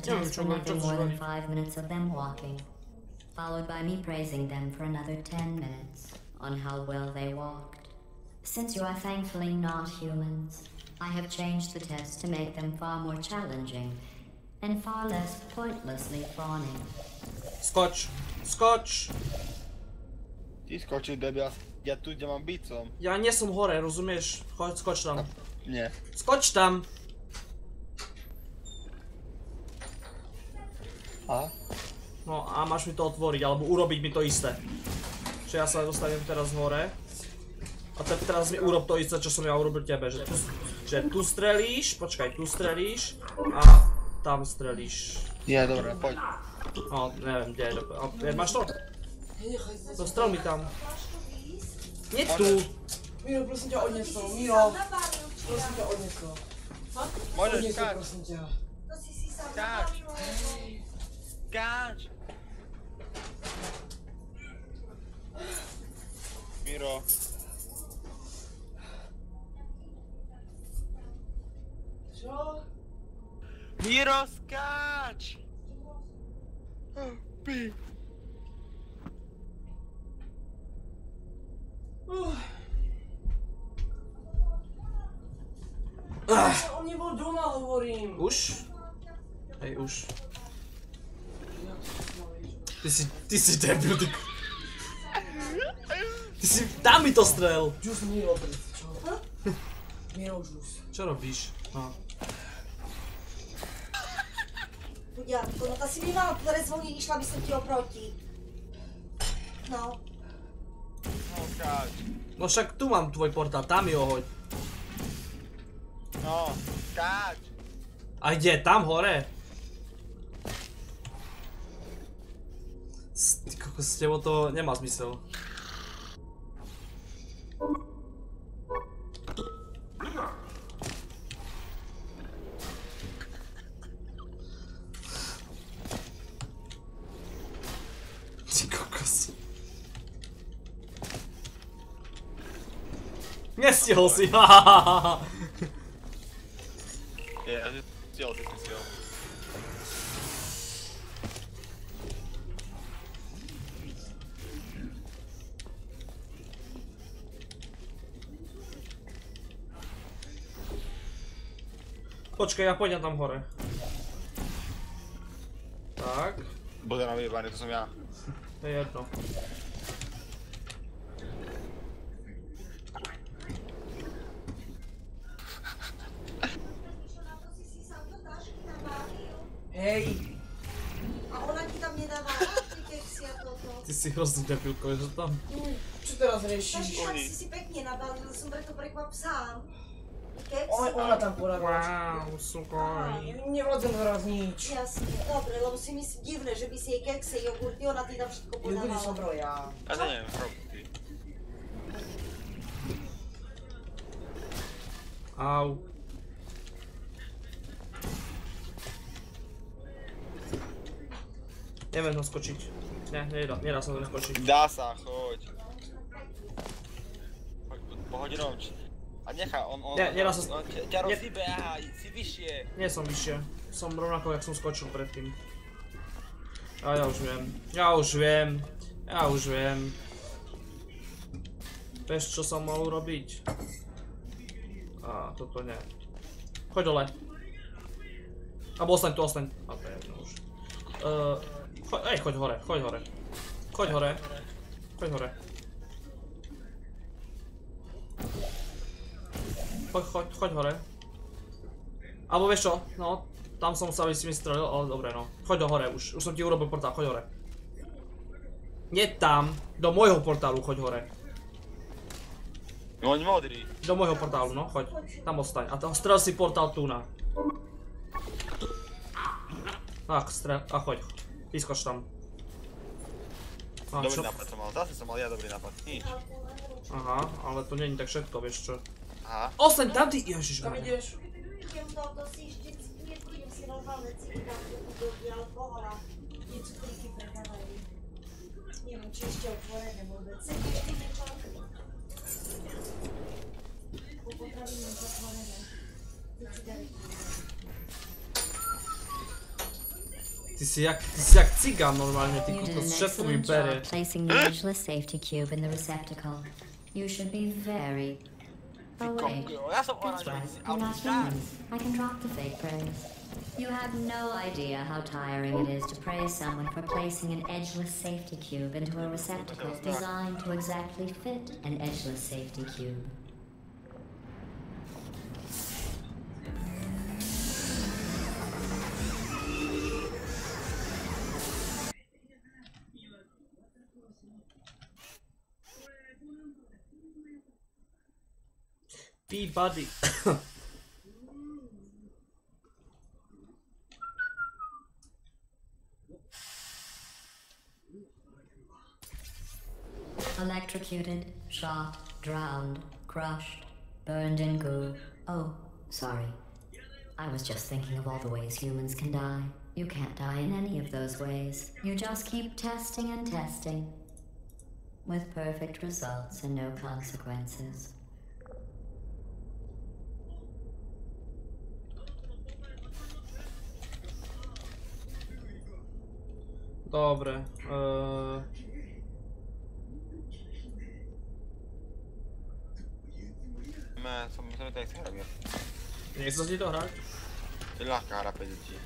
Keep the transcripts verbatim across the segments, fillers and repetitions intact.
test for nothing more than five minutes of them walking, followed by me praising them for another ten minutes on how well they walked. Since you are thankfully not humans, I have changed the test to make them far more challenging and far less pointlessly fawning. Skoč, skoč! Ty skočil, debil, ja tu, kde mám byť som. Ja nie som hore, rozumieš? Choď, skoč tam. Nie. Skoč tam! Aha. No a máš mi to otvoriť, alebo urobiť mi to isté. Čiže ja sa dostanem teraz hore. A te, teraz mi urob to isté, čo som ja urobil tebe. Že tu, že tu strelíš, počkaj, tu strelíš a tam strelíš. Je, dobré, poď. No, neviem, kde je dobre. Máš to? No strel mi tam. Nie tu. Miro, prosím ťa, odnes to. Miro, prosím ťa, odnes to. Môžeš, Odnes to, skáč. prosím ťa. Skáč. Skáč. Miro. Čo? Miro, skáč! Pí. On nebol doma, hovorím. Už? Hej, už. Ty si, ty si debil, ty... Ty si, dá mi to strel! Džus Miro, čo? Miro, džus. Čo robíš? No. Chudňátko, no ta si mi mala prezvoniť, išla by som ti oproti. No. No, skáč. No však tu mám tvoj portál, tam mi ho hoď. No, skáč. A kde? Tam hore? S, ty kokos, s tebou to nemá zmysel. Ty kokos. Nestihol si, hahaha. Je, ja stihol, ty si stihol. Počkaj, ja pôjdem tam hore. Tak. Bude na vyjebanie, to som ja. To je jedno. Hej. A ona ti tam nedávala ty keksy a toto. Ty si hrozný debilko, je to tam? Čo teraz Takže riešiš? tak si si pekne nabalil, som preto prekvap sám. Keksy. Ona, ona tam poradila. Wow, super. Nevládzem teraz nič. Jasne, dobre, lebo si myslím divné, že by si jej kekse, jogurty, ona ti tam všetko Jogurty podávala. som bral ja. Ja to neviem, robiť. Au. Neviem ho skočiť. Ne, nedá, nedá sa to skočiť. Dá sa, choď. Pohoď rovč. A nechaj, on, on, Ne, nedá sa... on ťa, ťa rozsybe, aha, si vyššie. Nie som vyššie. Som rovnako, jak som skočil predtým. A ja už viem. Ja už viem. Ja už viem. Vieš, čo som mal urobiť? Á, toto nie. Choď dole. Abo ostaň tu, ostaň. A to je jedno už. Uh, cho ej, choď hore, choď hore. Choď hore. Choď hore. Choď, choď, choď hore. Abo vieš čo, no, tam som sa si mi strelil, ale dobre no. Choď do hore už, už som ti urobil portál, choď hore. Nie tam, do môjho portálu choď hore. Hoď modrý. Do môjho portálu, no, choď, tam ostaň. A strel si portál tu na. Tak, strel, a choď, vyskoč tam. A, Dobrý čo? nápad som mal, zase som mal ja dobrý nápad, nič. Aha, ale to není tak všetko, vieš čo. Aha. Ostaň tam ty, ježišmarja. Tam ideš? Idem to, to si ešte, nebudem si normálne cíkať do budovy, ale pohoda. Nie cukríky predávajú. Neviem, či ešte otvorené vôbec. Sedíš ty nečo? Po potravine zatvorené. Ty si jak, ty si jak cigán normálne, ty You did kokos, an všetko mi excellent bere. job placing the edgeless safety cube in the receptacle. You should be very... Oh wait, Ja som that's right, oranžový, you're ale not human. I can drop the fake praise. You have no idea how tiring it is to praise someone for placing an edgeless safety cube into a receptacle designed to exactly fit an edgeless safety cube. P-Buddy. Electrocuted, shot, drowned, crushed, burned in goo. Oh, sorry. I was just thinking of all the ways humans can die. You can't die in any of those ways. You just keep testing and testing. With perfect results and no consequences. Dobre. Uh... Ne, som to tady chce hrať. Nechce si to hrať? To je ľahká hra pre deti.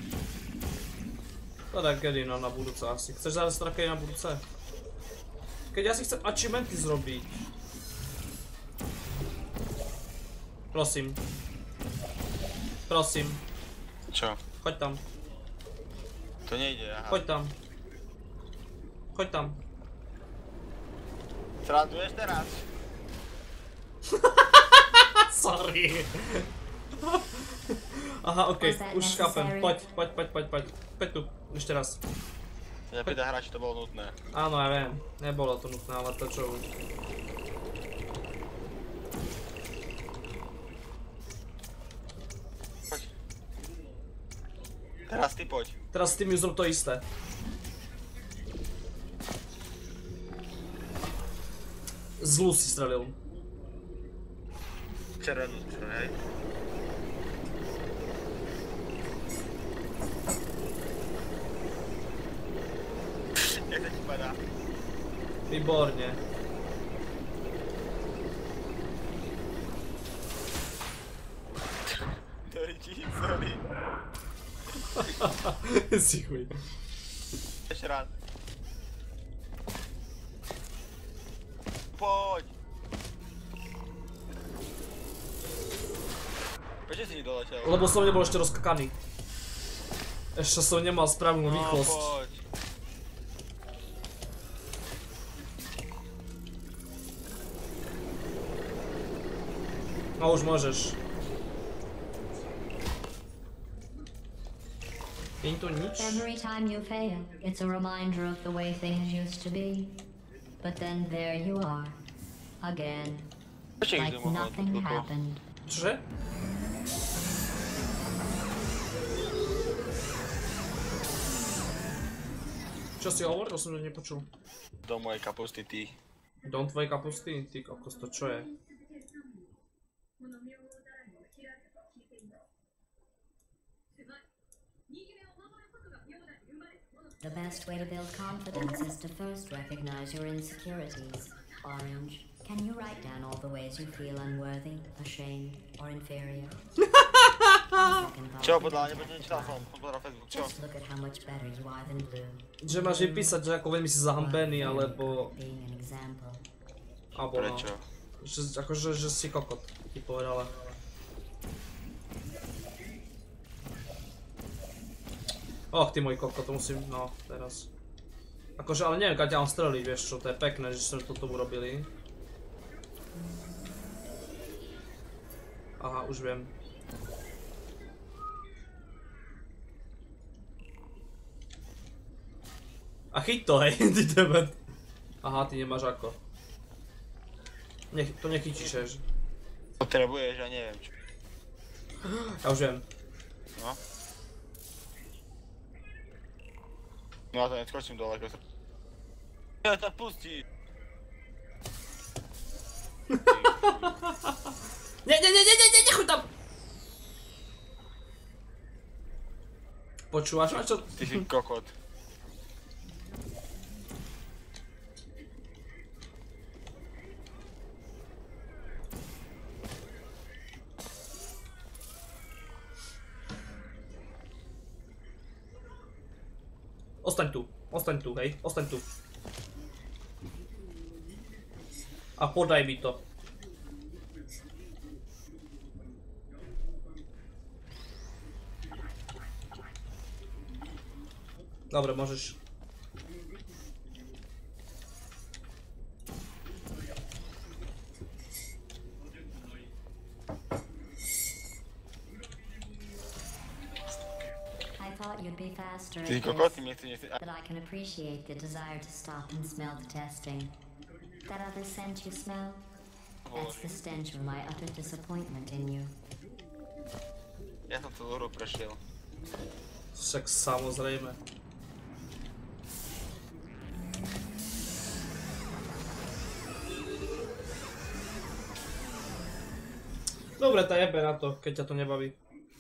To tak kedy no, na budúce asi. Chceš zaraz teda kedy na budúce? Keď ja si chcem achievementy zrobiť. Prosím. Prosím. Čo? Choď tam. To nejde, aha. Choď tam. Choď tam. Sranduješ teraz? Sorry. Aha, okej, Was that už chápem. necessary? Poď, poď, poď, poď, poď. Poď tu, ešte raz. Ja pýta hra, či to bolo nutné. Áno, ja viem. Nebolo to nutné, ale to čo už. Poď. Teraz ty poď. Teraz s tým userom to isté. Zlu si strelil. Červenú, čo, hej? Jak to ti padá? Výborne. Sorry, ti, sorry. Si chuj. Ešte raz. Poď! Prečo si nedoletel? Lebo som nebol ešte rozkakaný. Ešte som nemal správnu No, rýchlosť. poď. No už môžeš. Nie je to nič? Every time you fail, it's a reminder of the way things used to be. But then there you are. Again. Prečo ich Like nemohol nothing toto? happened. Čože? Čo si hovoril? To som to nepočul. Do mojej kapusty, ty. Dom tvojej kapusty? Ty kokos, to čo je? The best way to build confidence is to first recognize your insecurities. Orange, can you write down all the ways you feel unworthy, ashamed, or inferior? Second thought, Čo, podľa, nebuď nečítal som. Som pozeral Facebook, čo? just look at how much better you are than blue. Že máš vypísať, že ako veľmi si zahambený, alebo... Being an example. Alebo no. Prečo? Že, akože, že si kokot, ti povedala. Och, ty môj kokot, to musím, no, teraz. Akože, ale neviem, keď ťa on streliť, vieš čo, to je pekné, že sme toto urobili. Aha, už viem. A chyť to, hej, ty tebe. Aha, ty nemáš ako. Nech, to nechytíš, hej. Potrebuješ, ja neviem čo. Ja už viem. No. No a to neskočím dole, ako sa... Ja to pustí! Nie, nie, nie, nie, nie, nie, nechuť tam! Počúvaš ma čo? Ty si kokot. Ostaň tu, ostaň tu, hej, ostaň tu. A podaj mi to. Dobre, môžeš. I thought you'd be faster Ty si at kokot, this, ty nechci, nechci. but I can appreciate the desire to stop and smell the testing. That other scent you smell? That's the stench of my utter disappointment in you. Ja som tú hru prešiel. Však samozrejme. Dobre, tá jebe na to, keď ťa to nebaví.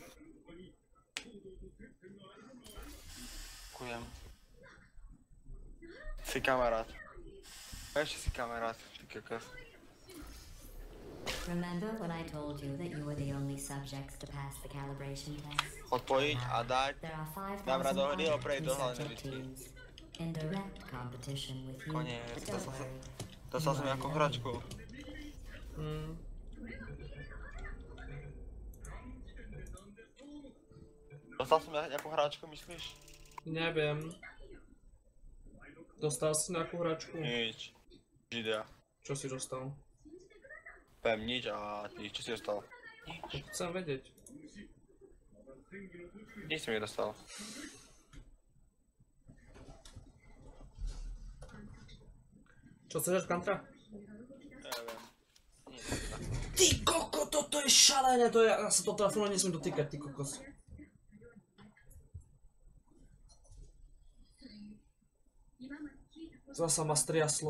Ďakujem. Si kamarát. A ešte si kamarát, ty kokos. Remember when I told you that you were the only subjects to pass the calibration test? Odpojiť a dať. There are five Dám thousand rád do hry a prejď do hlavnej subject bitky. teams in direct competition with you. Koniec, But to don't som sa... worry. Dostal som nejakú hračku. Mm. Dostal som nejakú hračku, myslíš? Neviem. Dostal si nejakú hračku? Nič. Židea. Čo si dostal? Poviem nič a ty, čo si dostal? To chcem vedieť. Nič si mi dostal. Čo chceš, Kantra? Neviem. Ty koko, toto je šalené, to je, ja sa to telefónu nesmiem dotýkať, ty kokos. Zasa ma striaslo.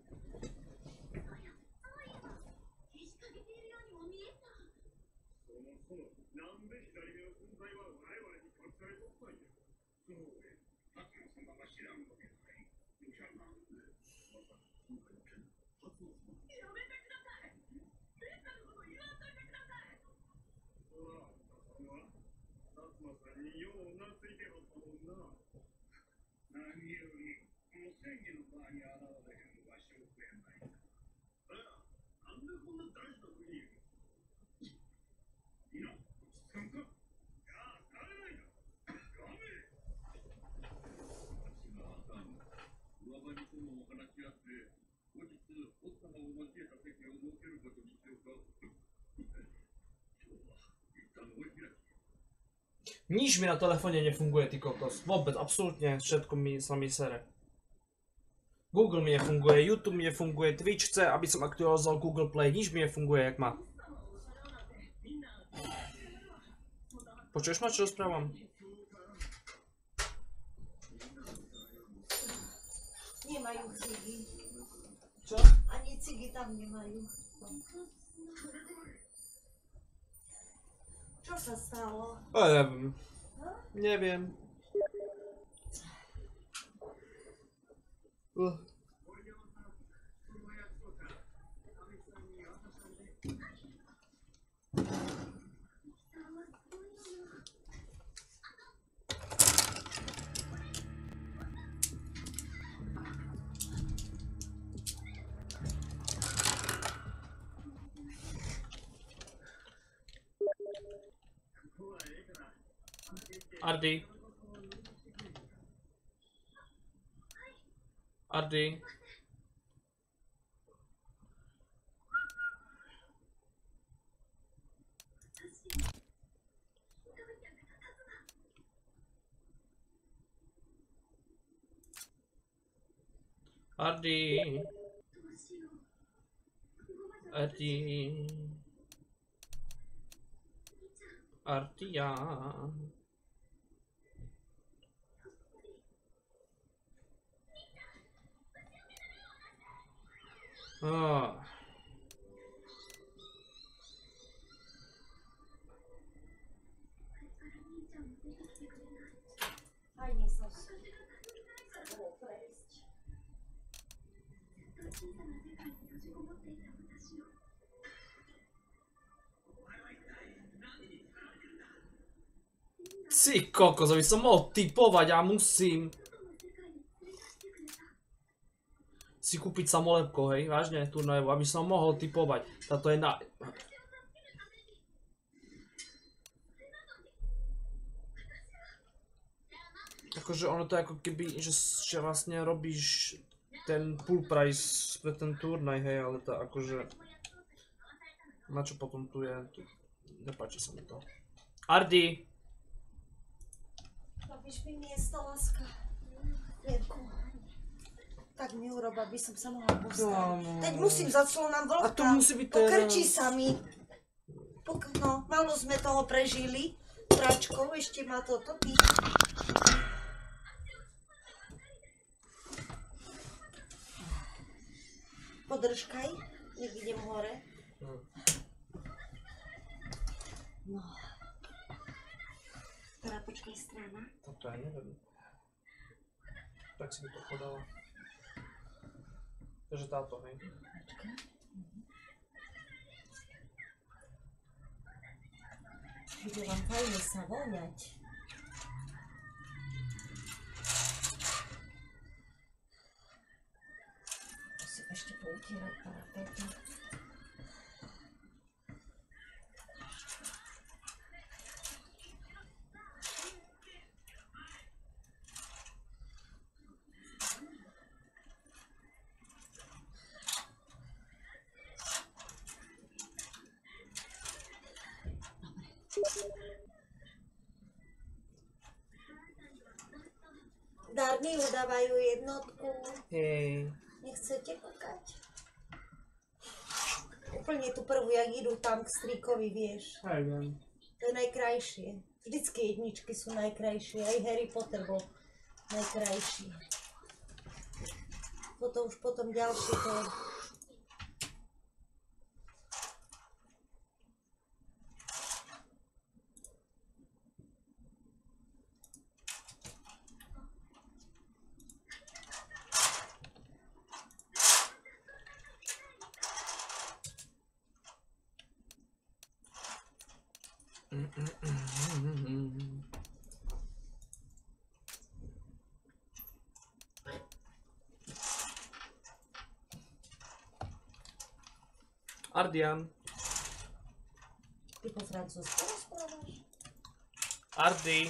Nič mi na telefóne nefunguje, ty kokos. Vôbec, absolútne všetko mi sa mi sere. Google mi nefunguje, YouTube mi nefunguje, Twitch chce, aby som aktualizoval Google Play, nič mi nefunguje, jak má. Počuješ ma, čo rozprávam? Nemajú cigy. Čo? Ani cigy tam nemajú. Čo sa stalo? O, neviem. Neviem. Uh. Ardy. Ardy. Ardy. Ardy. Ardia. Oh. Ty kokos, aby som mohol typovať a musím si kúpiť samolepko, hej, vážne, turnajovú, aby som mohol typovať. Táto je na... Akože ono to je ako keby, že, že vlastne robíš ten full price pre ten turnaj, hej, ale to akože... Na čo potom tu je? Tu... Nepáči sa mi to. Ardi! Robíš mi miesto, láska. Vierku. Tak mi urob, aby som sa mohla postaviť. Teď musím za nám vlhka. A to musí byť teraz. Pokrčí sa mi. Pok no, malo sme toho prežili. Pračkou, ešte má to topí. Podržkaj, nech idem hore. No. Teda počkaj strana. To ja neviem. Tak si by to podala. Takže táto, hej. Počkaj. Bude vám fajne sa voňať. Musím ešte poutierať parapety. Darny udávajú jednotku. Hej. Nechcete kúkať? Úplne tú prvú, jak idú tam k strýkovi, vieš. Hej, viem. To je najkrajšie. Vždycky jedničky sú najkrajšie. Aj Harry Potter bol najkrajší. Potom už potom ďalšie to... Ardian. Ty po francúzsku rozprávaš? Ardi.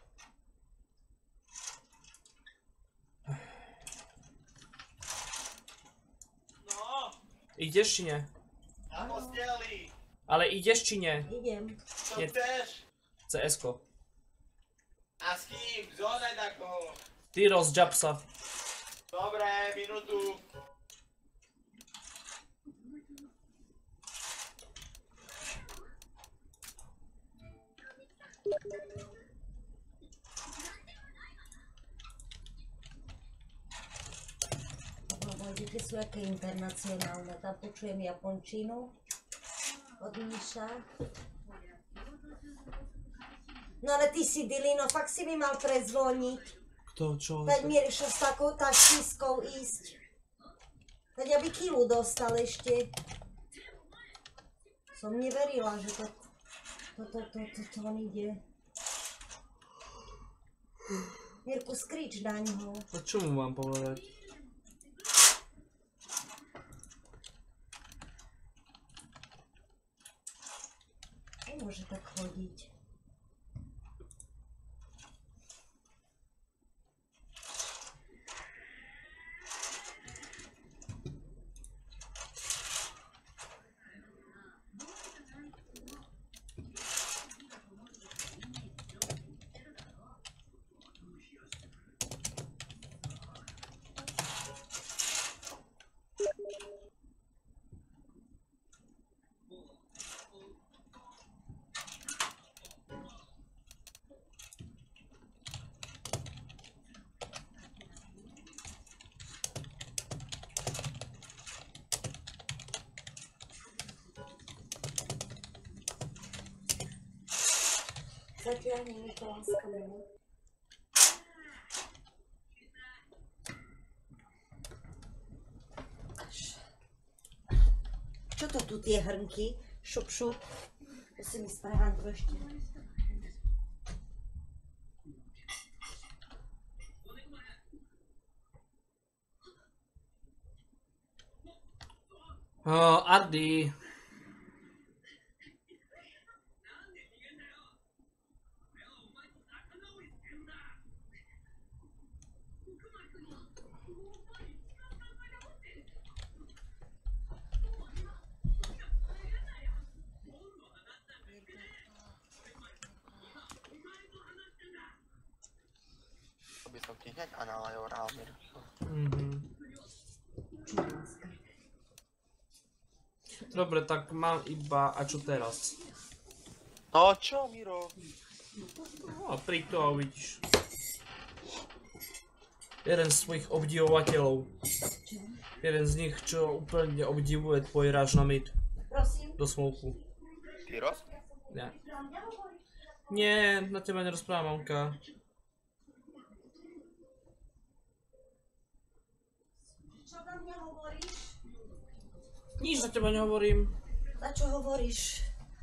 No, Ideš či nie? na posteli. Ale ideš či nie? Idem. Čo Je- chceš? cé esko. A s kým? Zóne takou. Ty rozďab sa. Dobre, minútu. Moje deti sú aké internacionálne. Tam počujem japončinu od Míša. No ale ty si, Dilino, fakt si mi mal prezvoniť. Kto, čo? Veď mi išiel s takou taštískou ísť. Veď aby kilu dostal ešte. Som neverila, že to, to, to, to, to, to on ide. Mirku, skrič na ňo. A čo mu mám povedať? Nemôže tak chodiť. Zatiahni mi to láskavé. to tu tie hrnky? Šup, šup. Musím ísť spraváť trošku. Oh, Ardy. To by som ti hneď analajol rámir. Mhm. Dobre, tak mám iba... A čo teraz? No čo, Miro? No, príď to a uvidíš. Jeden z svojich obdivovateľov. Jeden z nich, čo úplne obdivuje tvoj ráž na mid. Prosím. Do smoku. Tyros? Nie. Nie, na teba nerozprávam, mamka. Čo na mňa hovoríš? Nič na teba nehovorím. Na čo hovoríš?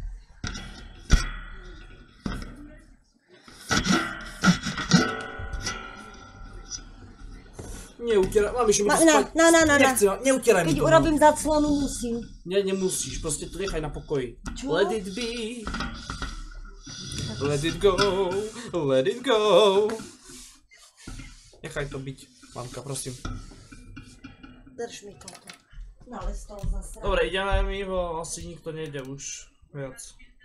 Neutieraj, mám ešte Ma, musím na, spať. na, na, na, na. Nechcem, neutieraj mi Keď to. urobím zaclonu, musím. Nie, nemusíš, proste to nechaj na pokoji. Čo? Let it be. Let it go, let it go. Nechaj to byť, mamka, prosím. Drž mi toto. No ale z toho zase. Dobre, ideme mimo, asi nikto nejde už viac.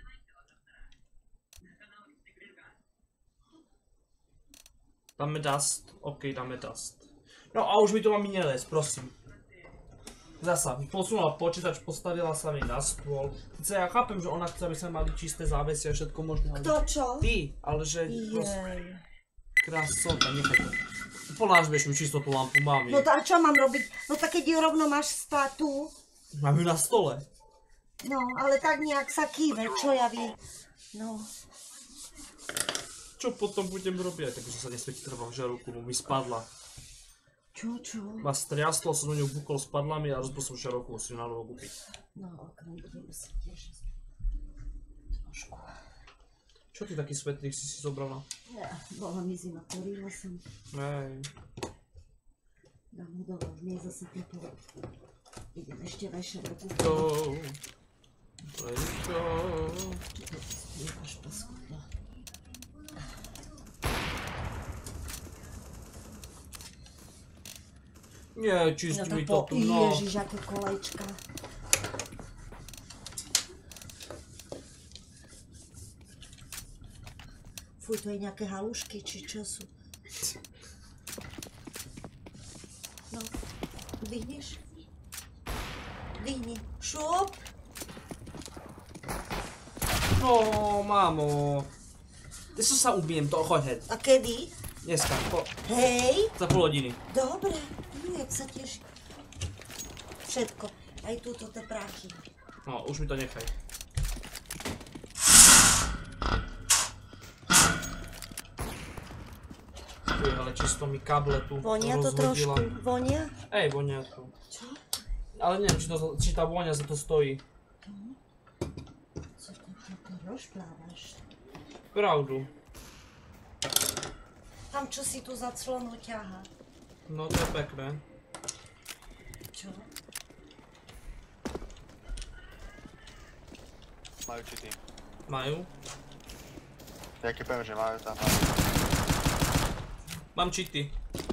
Dáme dust, ok, dáme dust. No a už mi to mami nelez, prosím. Zasa, posunula počítač, postavila sa mi na stôl. Sice ja chápem, že ona chce, aby sme mali čisté závesy a všetko možné. ale- Kto čo? Ty, ale že proste Jej. krásota, nechaj to. Ponážbeš mi čisto tú lampu, mami. No to a čo mám robiť? No tak keď ju rovno máš stať tu, Mám ju na stole. no ale tak nejak sa kýve, čo ja viem. No, Čo potom budem robiť? Takže sa nesvieti trvá v žarovku, mu mi spadla. čo, čo? Ma striaslo, som do ňu bukol, spadla mi a rozbil som žarovku, musím na novo kúpiť. No okrem budem musieť tiež trošku. Čo ty taký svetlik si si zobrala? Ja, bola mi zima, porila som. Hej. Dám ho dole, nie je zase teplo. Idem ešte vešať do kúpy. Go. Let it go. Čo to si spievaš, paskudla? Nie, čistí No mi to to po... tu, no. Ježiš, aké kolečka. Fuj, to je nejaké halušky, či čo sú? No, dvihneš? Dvihni. Šup! No, mámo. Ty som sa ubijem, to choď heď. A kedy? Dneska, po, Hej, za pol hodiny. dobre. No, jak sa teší. Všetko. Aj túto tie práchy. No, už mi to nechaj. Uj, ale čisto mi káble tu Vonia to rozhodila. trošku. Vonia? Ej, vonia to. Čo? Ale neviem, či, to, či tá vôňa za to stojí. Co to, to, to rozplávaš? Pravdu. Tam, čo si tu za clonu ťaha. No to je pekné. Čo? Majú či ty? Majú? Ja keď poviem, že majú tam. Mám cheaty.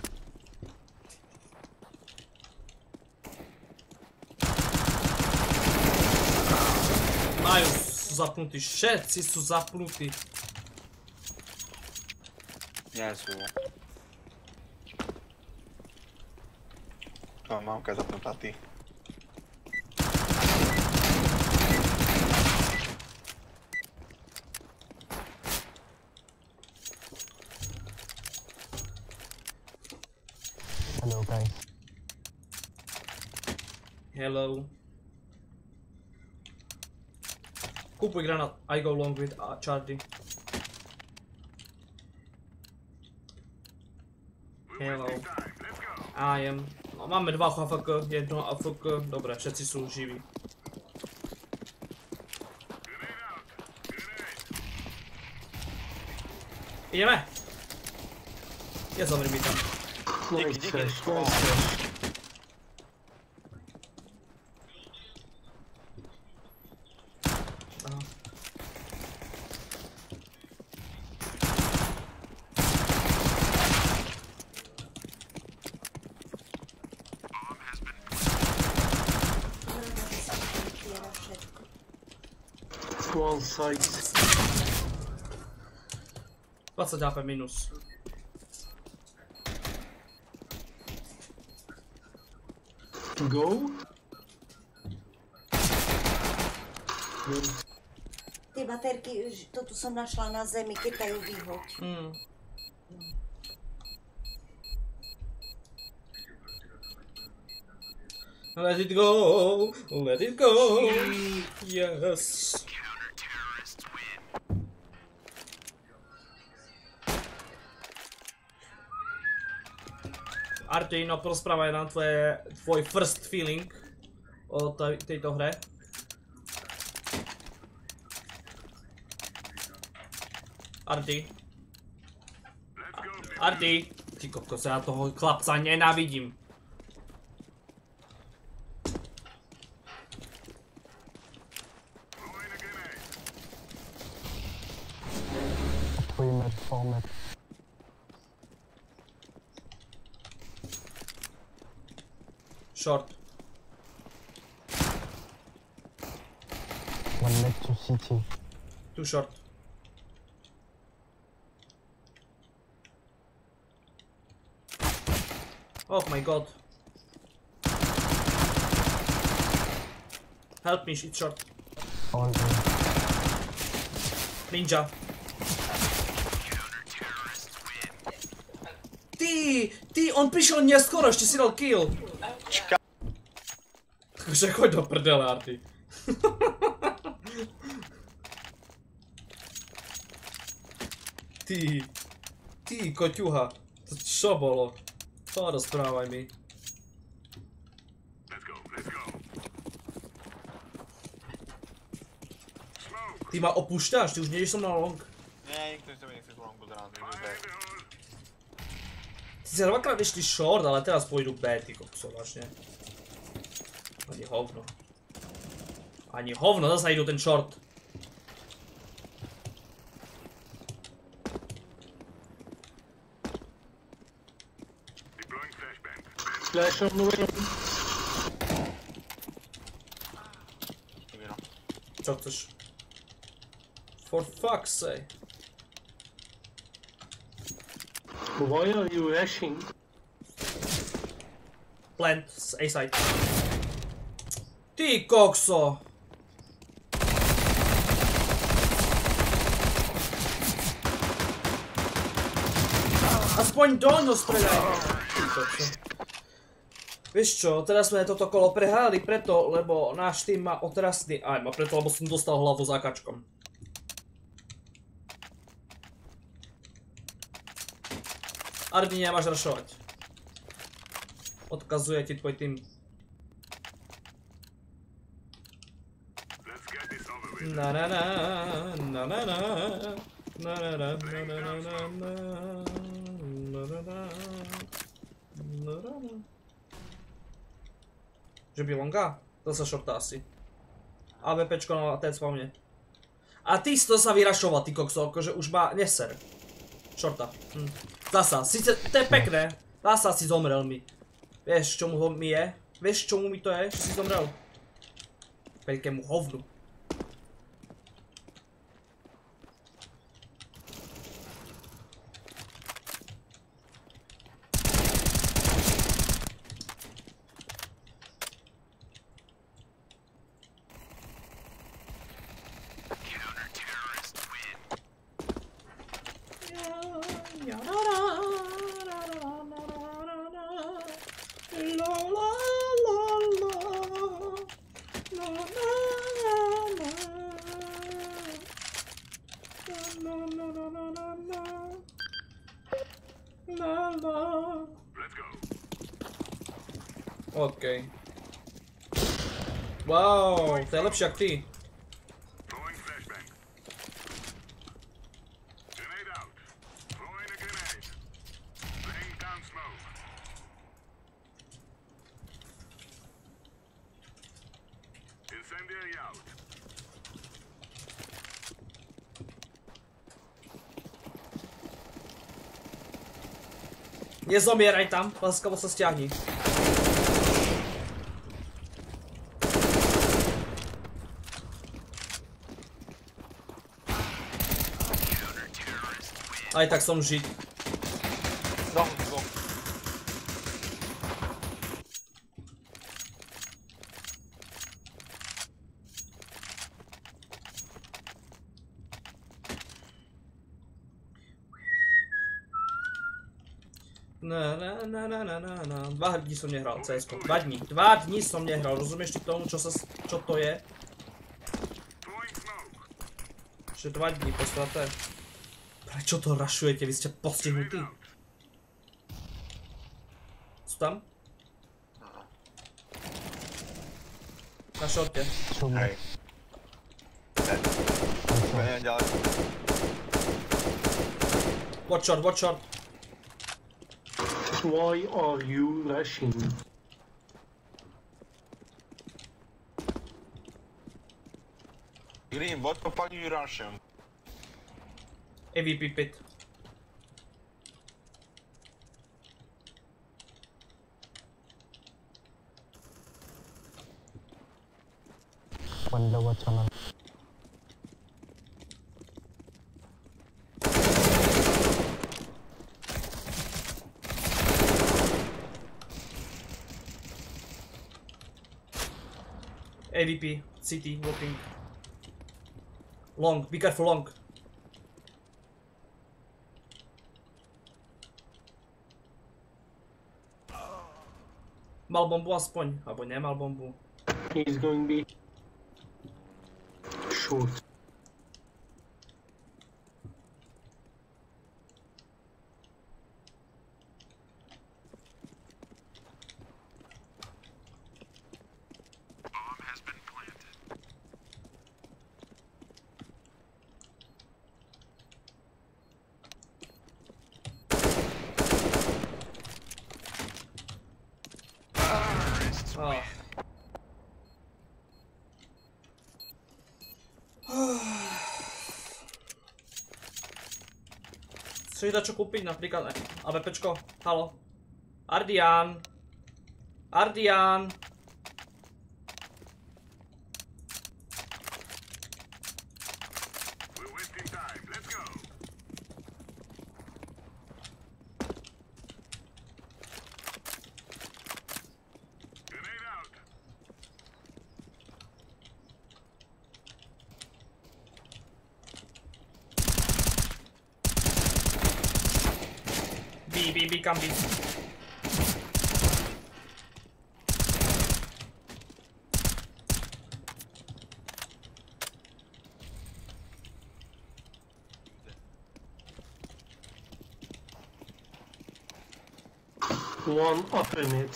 Majú, sú zapnutí, všetci sú zapnutí. Nie sú. To mamka je zapnutá, ty. Hello guys. Hello. Kúpuj granát, I go long with uh, Charlie. Hello. I am. No, máme dva á ef ká, jedno á ef ká, dobre, všetci sú živí. Ideme. Nezomri mi tam. Díky, díky. Aha. One side. dvadsať há pé minus. Go. Tie baterky, už- to tu som našla na zemi, keď ju vyhoď. Mm. Let it go, let it go. Yes. Artino, porozprávaj nám tvoje, tvoj first feeling o tej, tejto hre. Arty. Arty. Ty kokos, ja toho chlapca nenávidím. three med, four med. Short. One med to C T. Too short. Oh my god. Help me, it's short. All in. Ninja. Ty, ty, on prišiel neskoro, ešte si dal kill. Čka. Takže choď do prdele, Arty. Ty, ty, koťuha. To čo bolo? Porozprávaj mi. Ty ma opúšťaš, ty už nejdeš som na long. Nie, nikto z tebe nechce z longu zrázu, idú B. Ty si dvakrát išli short, ale teraz pôjdu B, ty kokso, vážne. Ani hovno. Ani hovno, zasa idú ten short. Flash on the way. Neviem. Čo chceš? For fuck's sake. Why are you rushing? Plant, A side. Ty kokso! Aspoň doň ho streľaj! Ty kokso. Vieš čo, teraz sme toto kolo prehrali preto, lebo náš tým má otrasný aim a preto, lebo som dostal hlavu za kačkom. Ardy, nemáš rašovať. Odkazuje ti tvoj tým. Na na na na na na na na na na na na na na na na na. Že by longa? To sa shorta asi. AWPčko na ten spavne. A ty si to sa vyrašoval, ty kokso, akože už ma neser. Shorta. Hm. Zasa, síce to je pekné. Zasa si zomrel mi. Vieš čomu mi je? Vieš čomu mi to je, že si zomrel? Veľkému hovnu. Okej. Wow, to je lepšie jak ty. Nezomieraj tam, láskavo sa stiahni. Aj tak som žid. No, no. Na, na, na, na, na, na, na. Dva dní som nehral cé es ko. Dva dní. Dva dní som nehral. Rozumieš ty tomu, čo sa, čo to je? Že dva dní poslaté. Prečo to rašujete? Vy ste postihnutí. Sú tam? Na šorte. Hej. Ne, ďalej. Watch short, watch short. Why are you rushing? Green, what the fuck are you rushing? A V P pit. One lower channel. A V P, C T, walking. Long, be careful long. Mal bombu aspoň, alebo nemal bombu. He's going to be short. Chceš dať čo kúpiť napríklad AWPčko? Halo? Ardian? Ardian? B, B, B, come B. One upper mid.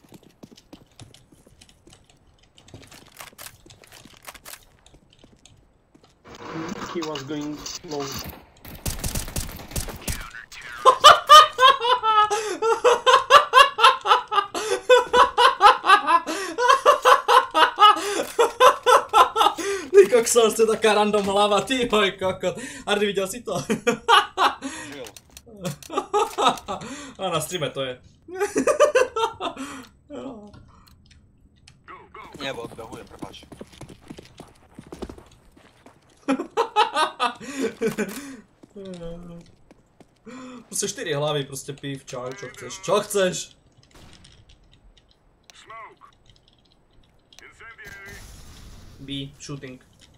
He was going low. Kokso, ste taká random hlava, ty môj kokot. Ardy, videl si to? Žil. A na streame to je. Nie, bo odbehujem, prepáč. Proste štyri hlavy, proste pív, čau, čo chceš, čo chceš? B, shooting.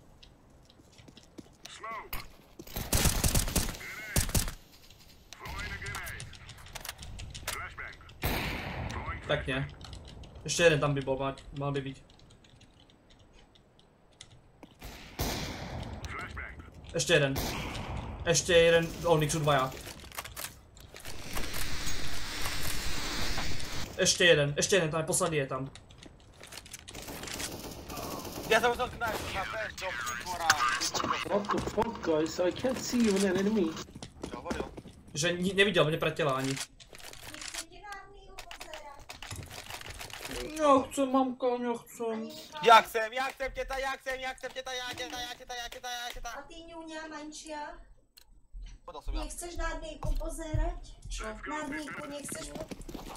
Tak nie. Ešte jeden tam by bol mať, mal by byť. Ešte jeden. Ešte jeden, oni sú dvaja. Ešte jeden, ešte jeden, tam je posledný je tam. Ja som sa knife na pes do mora. What the fuck, guys? I can't see even an enemy. Hovoril. Že nevidel mne pred tela ani. Nechcem, mamka, nechcem. Ja chcem, ja chcem teta, ja chcem, ja chcem teta, ja teta, ja teta, ja teta, ja teta. A ty ňuňa mančia? Podal som ja. Nechceš na dníku pozerať? Na dníku nechceš po...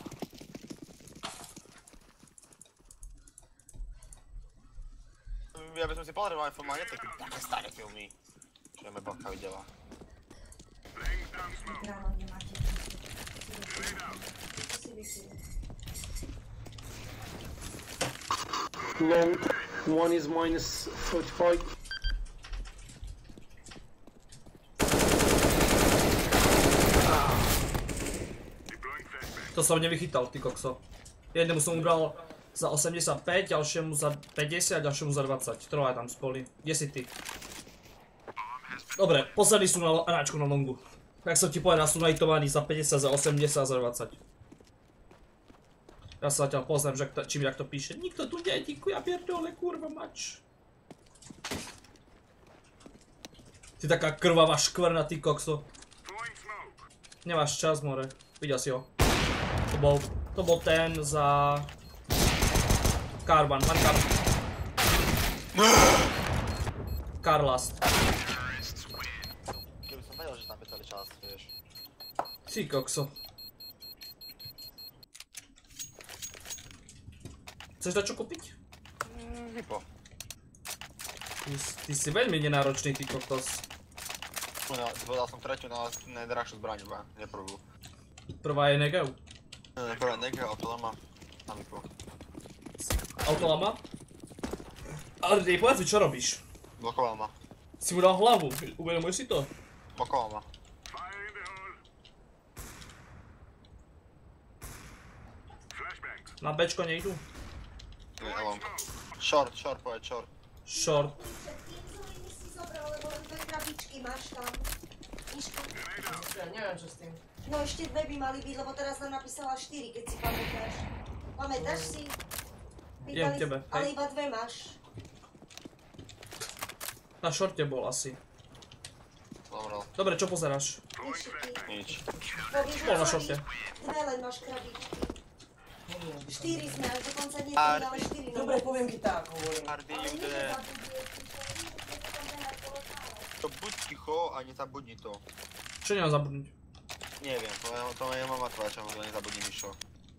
Ja by som si pozrel iPhone, má také také staré filmy. Čo je me babka videla. Kráľov nemáte. To si vypil. Long. One is minus forty-five. To som nevychytal, ty kokso. Jednému som ubral za osemdesiatpäť, ďalšiemu za päťdesiat, ďalšiemu za dvadsať. Troja tam spoli. Kde si ty? Dobre, poslední sú na anáčku na longu. Jak som ti povedal, sú najtovaní za päťdesiat, za osemdesiat, za dvadsať. Ja sa zatiaľ poznám, že čím jak to píše. Nikto tu nedíku, ja pierdole, kurva mač. Ty taká krvavá škvrna, ty kokso. Nemáš čas, more. Videl si ho. To bol, to bol ten za... Karban, man Karban. Karlast. Keby som vedel, že tam je celý čas, vieš. Ty kokso. Chceš dať čo kúpiť? Mm, vypo. Ty, ty si veľmi nenáročný, ty kokos. Zvodal som tretiu na najdrahšiu zbraň, iba, nie prvú. Prvá je Negeu. Ne, prvá neke, autolama. Na vypo. Autolama? Ale ty povedz mi, čo robíš? Blokoval ma. Si mu dal hlavu, uvedomuješ si to? Blokoval ma. Na Bčko nejdu? Nie, long. Short, short, povedz short. Short. Tým si zobral, lebo len dve krabičky máš tam. Miško. Ja neviem čo s tým. No ešte dve by mali byť, lebo teraz nám napísala štyri, keď si pamätáš. Pamätáš si? Idem k tebe, Ale hej. iba dve máš. Na shorte bol asi. Zomrel. Dobre, čo pozeráš? Myšiky. Nič. Povieš, Bol na že šorte. dve len máš krabičky. Štyri sme, až dokonca nie A- tri, ale štyri. Dobre, poviem ti tak, hovorím. Hardy, Ale jude. nezabudni, že tam behať kolo tále. To buď ticho a nezabudni to. Čo nemám zabudnúť? Neviem, to je, to je mama tvoja, čo hovorila, nezabudni Mišo.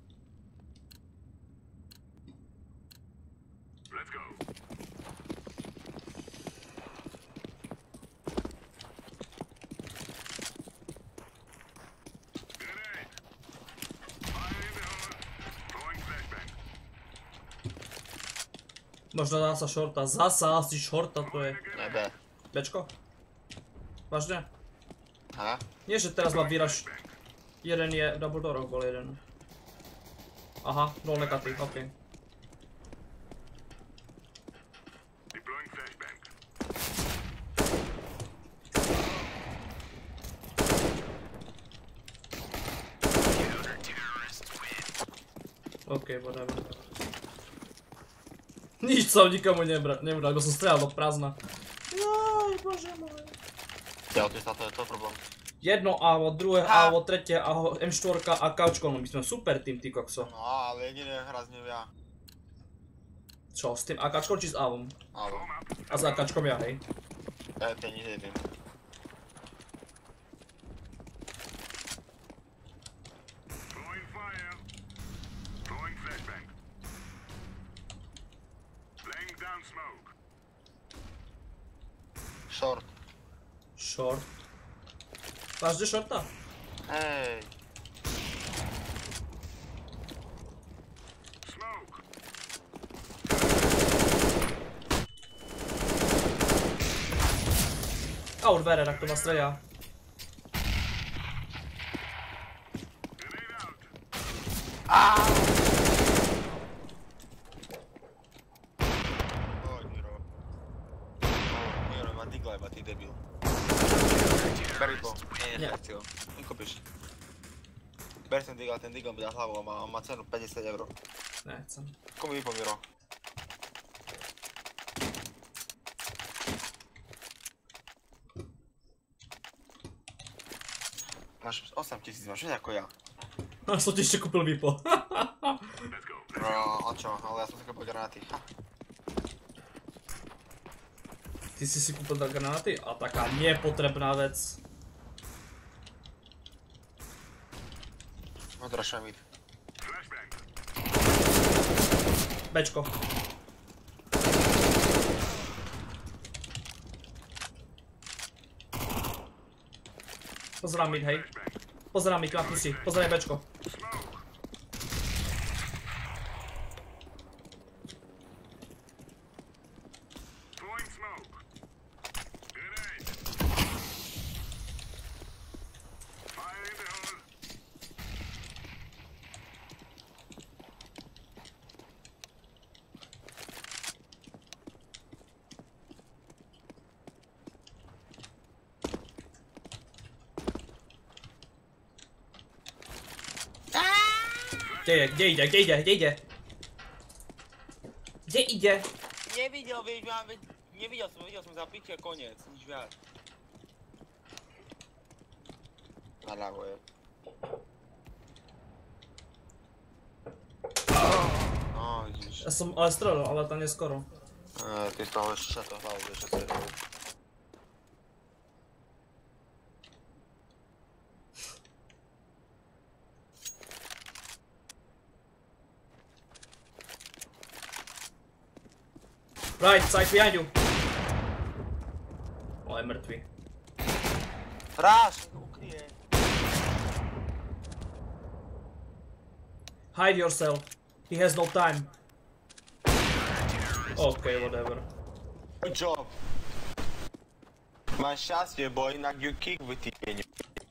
Možno dá sa shorta. Zasa asi shorta to je. Ne, B. Bčko? Vážne? Ha? Nie, že teraz ma vyraž... Jeden je... Double doorov bol jeden. Aha, bol nekatý, okej. Okej, whatever. Nič som nikomu nebral, nebral, lebo som strieľal do prázdna. Jaj, bože môj. Ja, to je to, je to problém. Jedno avo, druhé Ha. avo, tretie avo, em štyri a kaučko, no my sme super tým, ty kokso. No, ale jediný hra z ním ja. Čo, s tým akačkom či s avom? Áno. A s akačkom ja, hej. Ja to nič neviem. Short. Short. Vážne shorta? Hej. A už dvere, tak to ma strelia. Poď, Miro. Miro, má digla iba, ty debil. Beri to. Nie, Nie. nechci ho. Nekúpiš. Ber ten digla, ten digla mi dá hlavu a má, má cenu päťdesiat eur. Nechcem. Komu vypo, Miro? Máš osem tisíc, máš viac ako ja. A som ti ešte kúpil Vipo. No, a čo? Ale ja som si kúpil granáty. Ha. Ty si si kúpil granáty? A taká nepotrebná vec. Odrašujem mid. Bečko. Pozerám mid, hej. Pozerám mid, kľapni si. Pozeraj bečko. Kde je, kde ide, kde ide, kde ide? Kde ide? Nevidel, vieš, mám, nevidel som, videl som za piči a koniec, nič viac. Naľavo je. No, vidíš. Ja som ale strelil, ale to neskoro. Uh, ty z toho ešte to hlavu, vieš, že si je. Right, side behind you. O, je mŕtvý. Ráš, ukryje. Hide yourself. He has no time. Okay, whatever. Good job. Máš šťastie, bo inak you kick v týpeniu.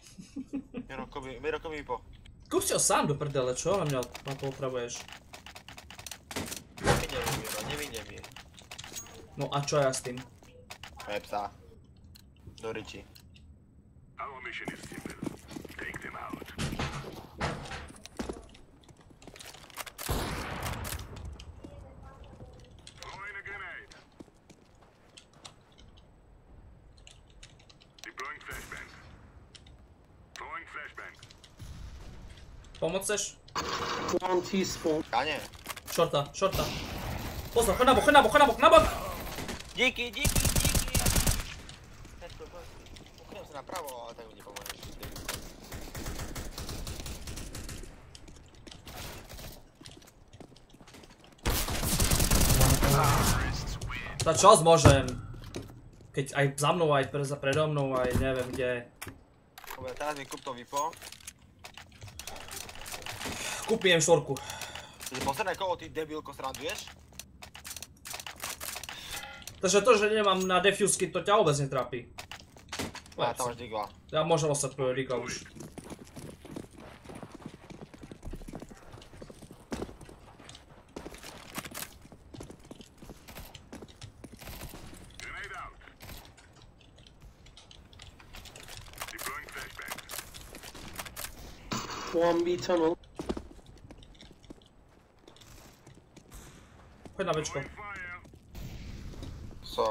Miro, komi po. Kúp si ho sám do prdele, čo na mňa na to potrebuješ? Nevidím, Miro, nevidím je. No a čo ja s tým? Hej psa. Do riči. Our mission is simple. Take them out. Throwing a grenade. Deploying flashbang. Throwing flashbang. Pomoc chceš? One teaspoon. Ja nie. Shorta, shorta. Pozor, choď na bok, choď na bok, choď na bok, na bok! Díky, díky, díky. Uchnem sa napravo, ale tak mi nepomôžeš. Za čas môžem. Keď aj za mnou, aj pre, za predo mnou, aj neviem kde. Dobre, teraz mi kúp to vypo. Kúp mi em štyri. Že posledné kolo, ty debilko, sranduješ? Takže to, že nemám na defusky, to ťa vôbec netrápi. A tam máš digla. Ja môžem ostať prvý digla už. Grenade out. Deploying flashbang. One B tunnel. Choď na bečko. Fire. Som.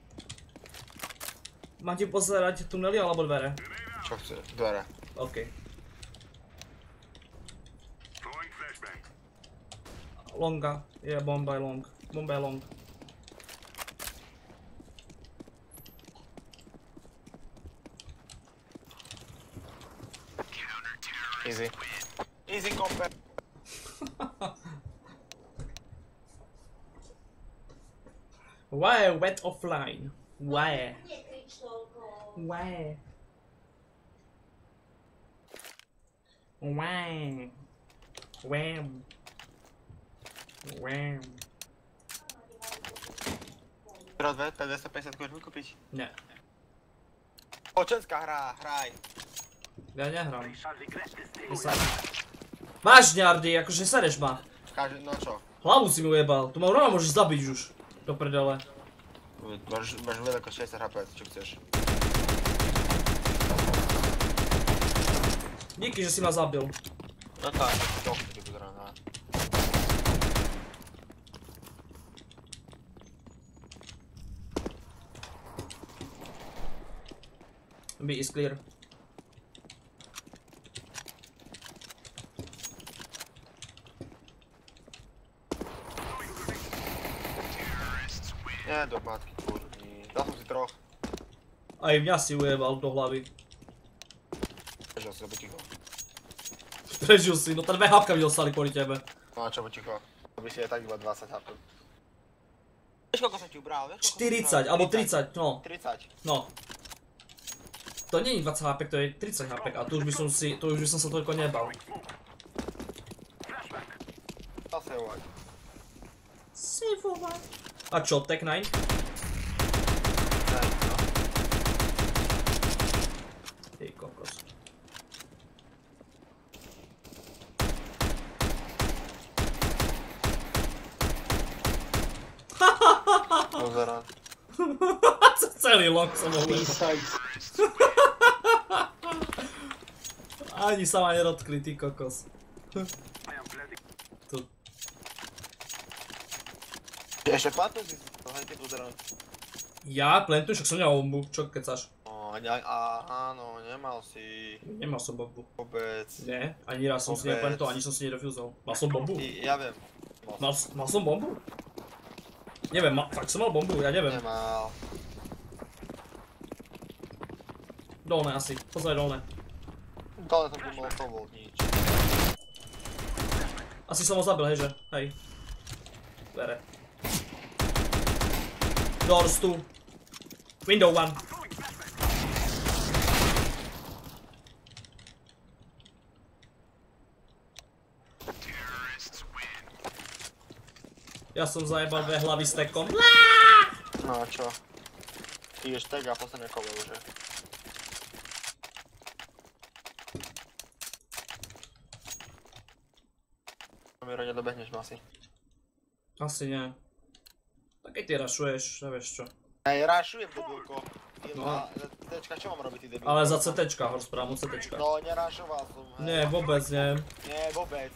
Mám ti pozerať tunely alebo dvere? Čo chce? Dvere. OK. Throwing flashbang. Longa. Je bomba je long. Bomba je long. Easy. Easy compare. Why went offline? Why? Nekrič toľko. Why? Why? Wham. Wham. Teraz dvestopäťdesiat kož vykúpiť. Ne. Očenská hra, hraj. Ja nehrám. Vážne, Ardy, akože sereš ma. Každý, no čo? Hlavu si mi ujebal. Tu ma rovno môžeš zabiť už. Do prdele. Máš veľa ako šesťdesiat há pé, čo chceš. Díky, že si ma zabil. No tak, to je to rána. B is clear. Nie, do matky, kurní. Dal som si troch. Aj mňa si ujebal do hlavy. Prežil si, lebo ticho. Prežil si, no ten dve hápka mi dostali kvôli tebe. No a čo, bo ticho. To by si aj tak iba dvadsať há pé. Vieš, koľko som ti ubral, vieš? štyridsať, alebo tridsať, no. tridsať. No. To nie je dvadsať há pé, to je tridsať há pé a tu už by som si, tu už by som sa toľko nebal. Dal sejovať. Sejvovať. A čo, Tech nine? Ne, no. Ty kokos. Pozerám. Celý long som mohol. B-sides. Ani sa ma nedotkli, ty kokos. Tu. Ešte platnú si to, hej, keď pozerám. Ja plantujem, však som nemal bombu, čo kecaš? No, aha, no, nemal si Nemal som bombu. vôbec. Nie, ani raz som si Vôbec. neplantoval, ani som si nedefuzol. Mal som bombu? I- Ja viem. Mal, mal som bombu? Neviem, ma, fakt som mal bombu, ja neviem. Nemal. Dolné asi, pozaj dolné. Dole som tu mohol povol, nič. Asi som ho zabil, hej že? Hej. Bere. Doors two. Window one. Ja som zajebal dve hlavy s tekom. No a čo? Ty ješ tak a posledné kolo už je. Miro, nedobehneš ma asi. Asi nie. Tak keď ty rašuješ, nevieš čo. Ej, rášujem, debilko. No. No. Tečka, čo mám robiť, ty debilko? Ale za CTčka, hor správu CTčka. No, nerášoval som, hej. Nie, vôbec nie. Nie, vôbec.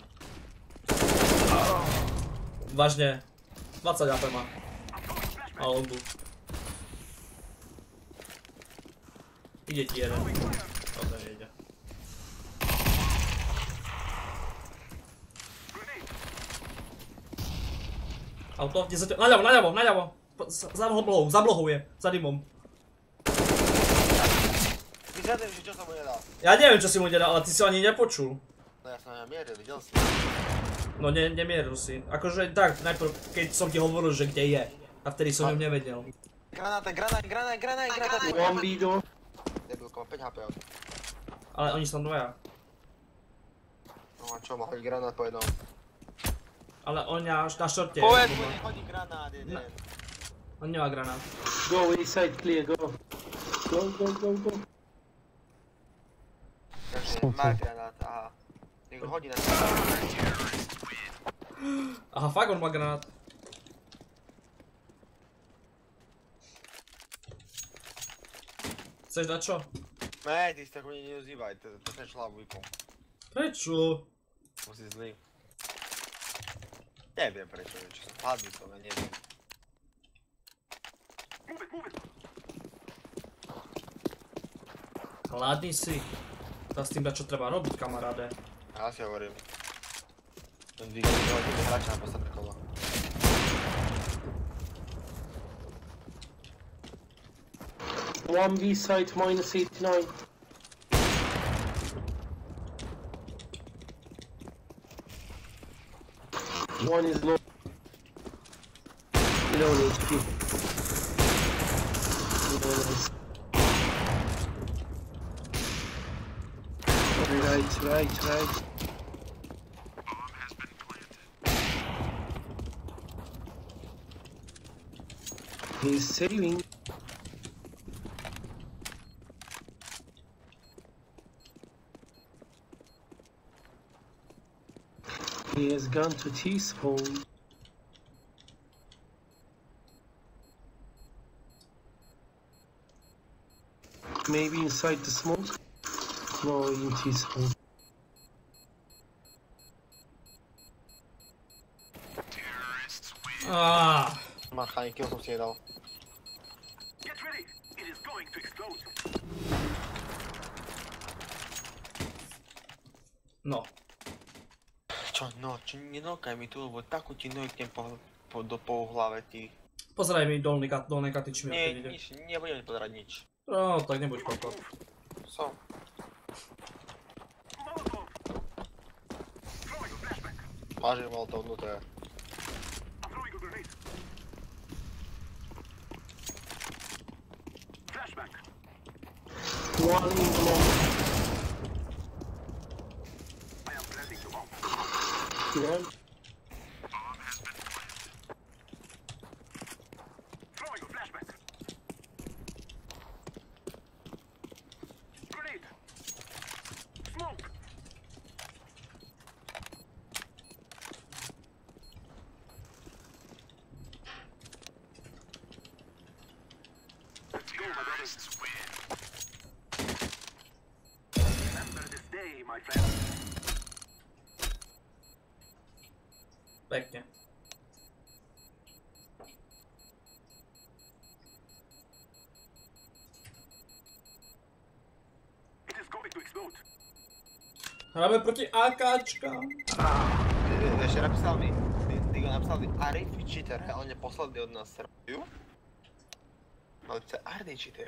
Vážne. dvadsať há pé má. A lombu. Ide ti jeden. Dobre, nejde. Auto, kde sa to... Naľavo, naľavo, naľavo! Za za oblohou, za oblohou je, za dymom. Vysvetlím, že čo som mu nedal. Ja neviem, čo si mu nedal, ale ty si ho ani nepočul. No ja som na mieril, videl si. No ne, nemieril si. Akože tak, najprv, keď som ti hovoril, že kde je. A vtedy som ňom nevedel. Granáta, granát, granát, granát, granát. One B door. Debilko, mám päť há pé. Ale oni sú tam dvaja. No a čo, má hodiť granát po jednom. Ale on na, na šorte. Povedz mu, nech hodí granát jeden. On nemá granát. Go inside clear, go. Go, go, go, go. Takže má granát, aha. Nech ho hodí na seba. Aha, fakt on má granát. Chceš dať čo? Ne, ty si tak mne neozývaj, to to ten šlábu vypol. Prečo? Musí zlý. Neviem prečo, čo som hladný som, ja neviem. Hladný si. Tá s tým dať čo treba robiť, kamaráde. Ja si hovorím. Ten víkend hodíme hráča na posledné kolo. One B side minus eighty-nine. One is low. Low H P. Right, right, right. He's saving. He has gone to T-spawn. Maybe inside the smoke? No, in T-spawn. Ah, Má cháň, kill som si nedal. Get ready. It is going to explode. no. Čo, no, čo nenokaj mi tu, lebo takú ti nojknem po, po, do po hlave, ty. Pozeraj mi dolný kat, dolné katy, či mi Nie, odtiaľ ide. nič, nebudem pozerať nič. No, tak nebuď kokot. Som. Vážim molotov vnuté. Throwing a grenade. Flashback. One in long. I am planting the bomb. Yeah. Throwing a flashback. Grenade. Smoke. Let's go, my brothers. Remember this day, my friend. Pekne. It is going to explode. Hráme proti AKčkám. Ešte napísal mi, Digo napísal mi, Arif cheater, reálne posledný od nás sraju. Ale to je Ardy cheater.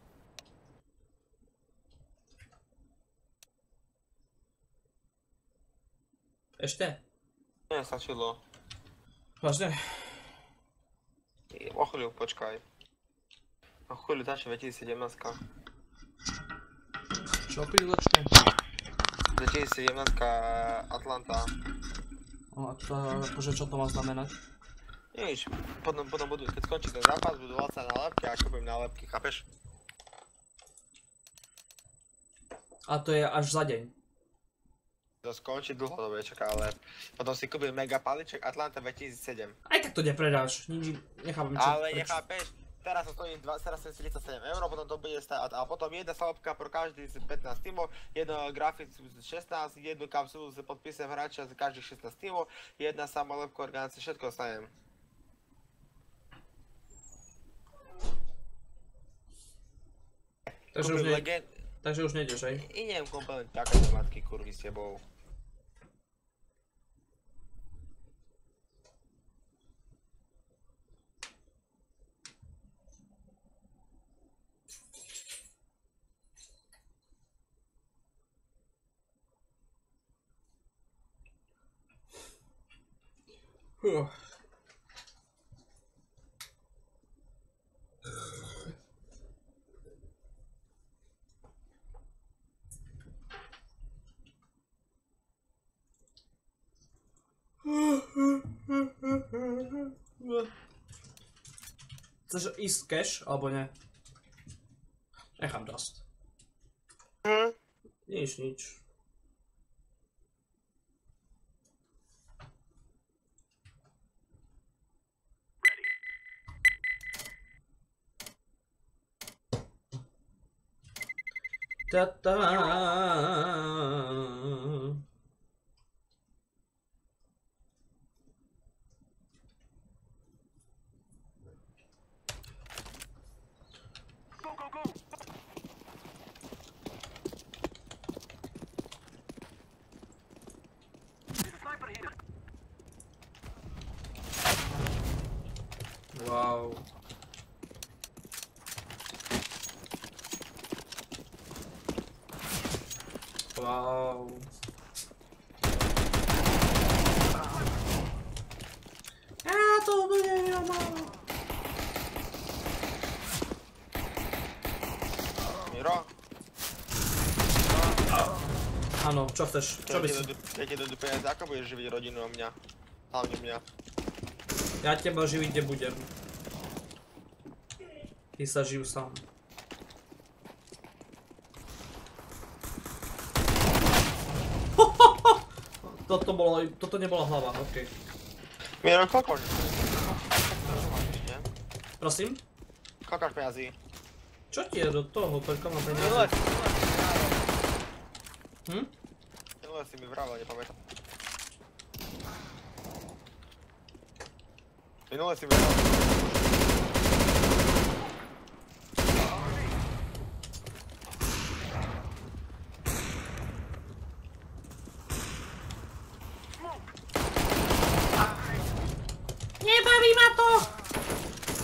Ešte? Nie, stačilo. Vážne? O chvíľu, počkaj. O chvíľu začne dvetisícsedemnásť. Čo píločka? dvetisícsedemnásť Atlanta. No a to, akože čo to má znamenať? Nič, potom, potom budú, keď skončí ten zápas, budú volať sa nálepky a kúpim nálepky, chápeš? A to je až za deň. To skončí dlhodobé, čaká, ale potom si kúpim mega paliček Atlanta dvetisícsedem. Aj tak to nepredáš, nič, nechápem čo. Ale prečo. nechápeš, teraz to stojí teraz tridsaťsedem eur, potom to bude stáť, a potom jedna salopka pro každý z pätnásť tímov, jedno grafik z šestnásť, jednu kapsulu s podpisem hráča z každých šestnásť tímov, jedna samolepka organizácie, všetko dostanem. Takže už, Kúpim ne, legend... takže už nejdeš, hej? Idem kompletne takéto matky kurvy s tebou. Huh. Chceš ísť cash, alebo ne? Nechám dust. Hm? Nič, nič. Ta-ta. Go, go, go. There's a sniper here. Wow. Wow. Ja to bude málo. Miro? Áno, čo chceš? Čo by si? Keď ti dojdu peniaze, ako budeš živiť rodinu a mňa? Hlavne mňa. Ja teba živiť nebudem. Ty sa živ sám. Toto bolo, toto nebola hlava, okej. Miro, koľko? Prosím? Koľko peniazí? Čo ti je do toho? Koľko mám Minule peniaze? si, Hm? minule si mi vravel, nepamätám. Minule si mi vravel. Nebaví ma to!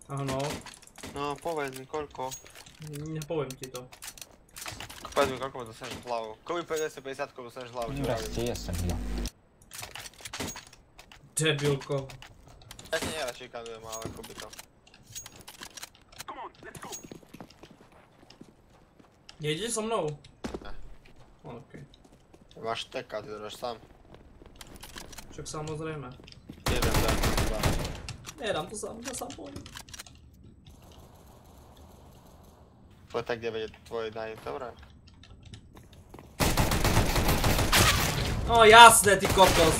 Áno. No, povedz mi, koľko. Nepoviem ti to. Povedz mi, koľko ma dostaneš hlavu. Koľko päťdesiat dostaneš hlavu, ti vravím. Zdrastie, ja som ja. Debilko. Ja ti nerad šikanujem, ale ako by to. Come on, let's go. Nejdeš so mnou? Ne. Okej. Máš teka, ty dáš sám. Však samozrejme. Jeden, dva, dva. Nedám to sám, ja sám pôjdem. Poď tak, kde vedie tvoj naj, dobré. No jasné, ty kokos.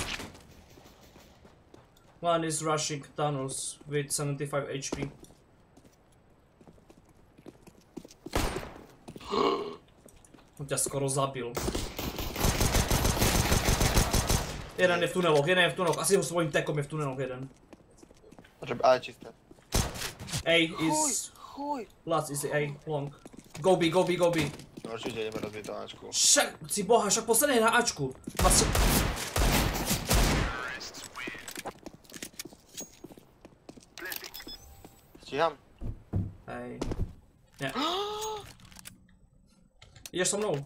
One is rushing tunnels with seventy-five H P. On ťa skoro zabil. Jeden je v tuneloch, jeden je v tuneloch. Asi ho svojím tekom je v tuneloch jeden. Ale čisté. A is... Chuj! Last is A, long. Go B, go B, go B. No určite ideme rozbiť to Ačku. Však, si boha, však posledný je na Ačku. Má si... Stíham? Hej. Nie. Ideš so mnou.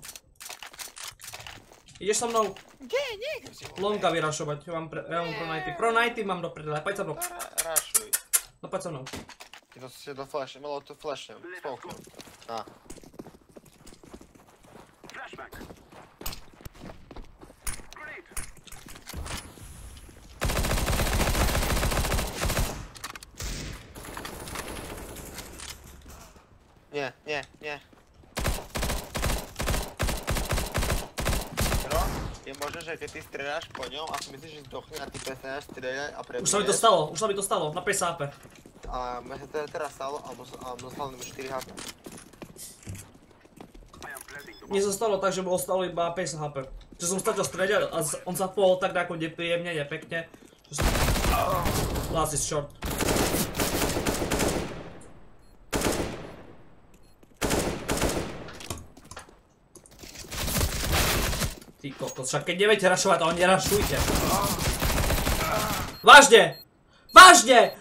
Ideš so mnou. Kde? Niekde si ho. Longa vyrašovať, ja mám, pre, ja mám pro nighty. Pro nighty mám do prdele, poď sa mnou. Rašuj. No poď sa mnou. Ty to si to flashnem, malo to flashnem. Spokojno. Á. Flashback. Grenade. Nie, nie, nie. No, je možné, že keď ty strieľaš po ňom a si myslíš, že zdochne a ty prestaneš strieľať a prebiješ. Už sa mi to stalo, už sa mi to stalo, na päť há pé. A mne sa teda teraz stalo a dostal mi štyri há pé. I am planting the Mne sa stalo tak, že mu ostalo iba päť há pé. Že som stačil strieľať a on sa pohol tak ako nepríjemne, nepekne. Last is short. Ty kokos, však keď neviete rašovať, ale nerašujte. Vážne! Vážne!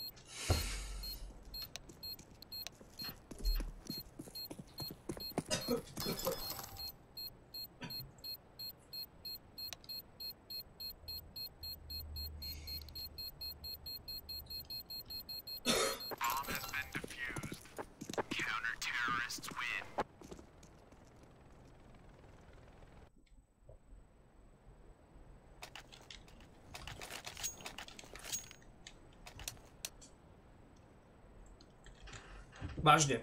Vážne.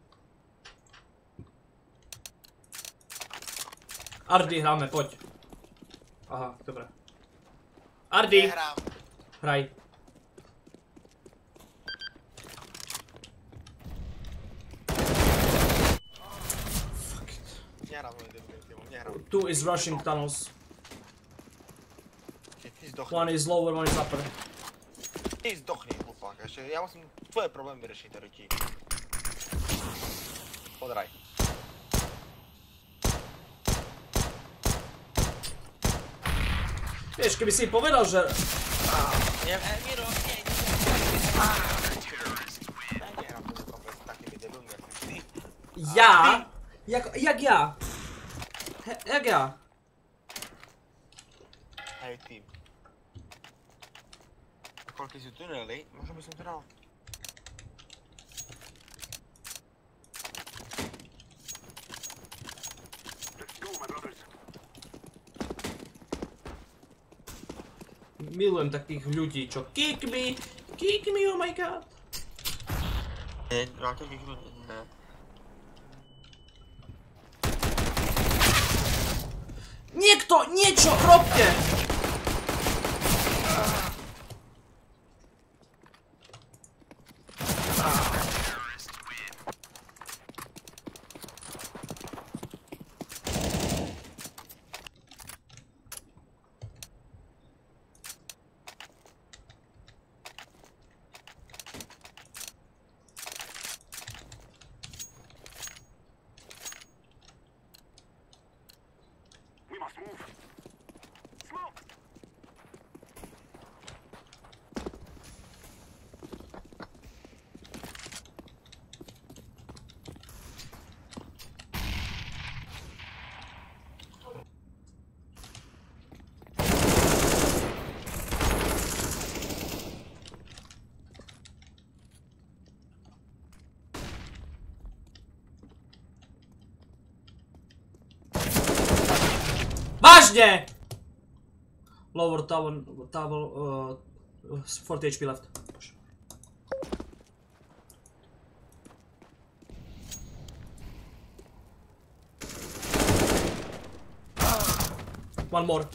Ardy, hráme, poď. Aha, dobré. Ardy! Nehrám. Hraj. Nehrám môj definitívum, nehrám. Two is rushing tunnels. Ty, ty zdochni. One is lower, one is upper. Ty zdochni, hlupák. Ešte, ja musím tvoje problémy vyriešiť, ktorý ti. Podraj. Vieš, keby si povedal, že... Nie, e, Miro, nie, nie. Ja nehrám to komplet s takými debilmi, ako ty. Ja? Jak, jak ja? He, jak ja? Hej, ty. Koľko sú tunely, možno by som to dal. Let's go, my brothers. Milujem takých ľudí, čo kick me, kick me, oh my god. Nie, no to bych ne. Niekto, niečo, robte! We must move. Smoke. Vážně! Lower tower, tower, uh, forty H P left. One more.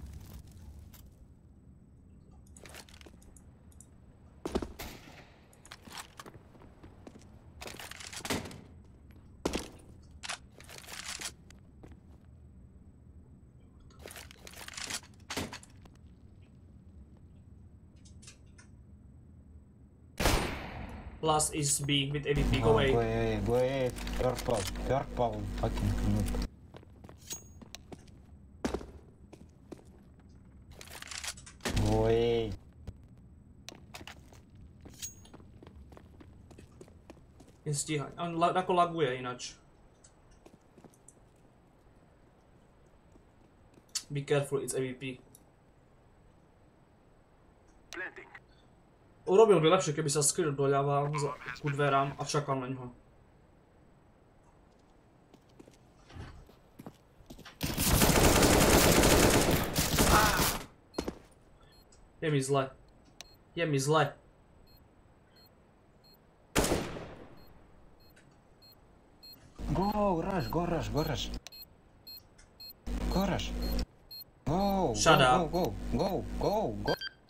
Last is B with A V P. Go away. Go away, go away. Purple, purple, fucking noob. Go away. Je stíhaj. On la jako laguje inač. Be careful, it's A V P. Urobil by lepšie, keby sa skryl doľava ku dverám a čakal na ňoho. Je mi zle. Je mi zle. Go, rush, go, rush, go, rush. Go, rush. Go, Shut go, up. go, go, go, go, go.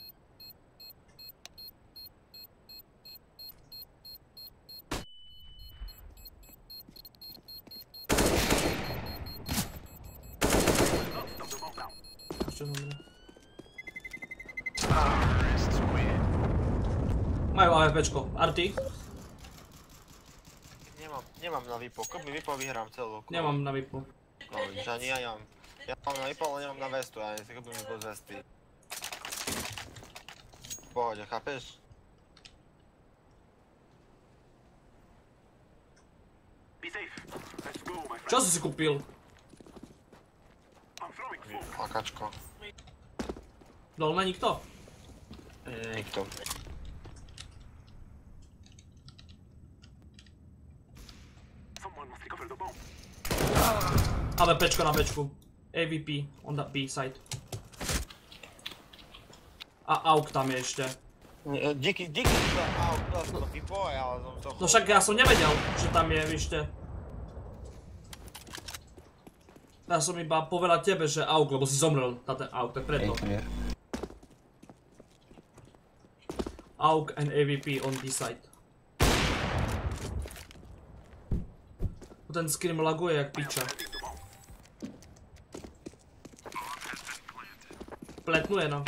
Majú AFPčko. Arty? Nemám, nemám na vypo. Keď mi vypo, vyhrám celú. Nemám na vypu. No, že ani ja nemám. Ja mám na vypo, ale nemám na vestu, ja si kúpim bez vesty. V pohode, chápeš? Čo si si kúpil? Akačko. Dolné nikto? Nikto. AWPčko na Bčku. A V P on the B side. A AUK tam je ešte. Díky, díky za aut, to som to vypo, ale som to... No však ja som nevedel, že tam je ešte. Ja som iba povedal tebe, že AUK, lebo si zomrel na ten AUK, tak preto. AUK and A V P on B side. Ten scream laguje jak piča. Pletnuje no.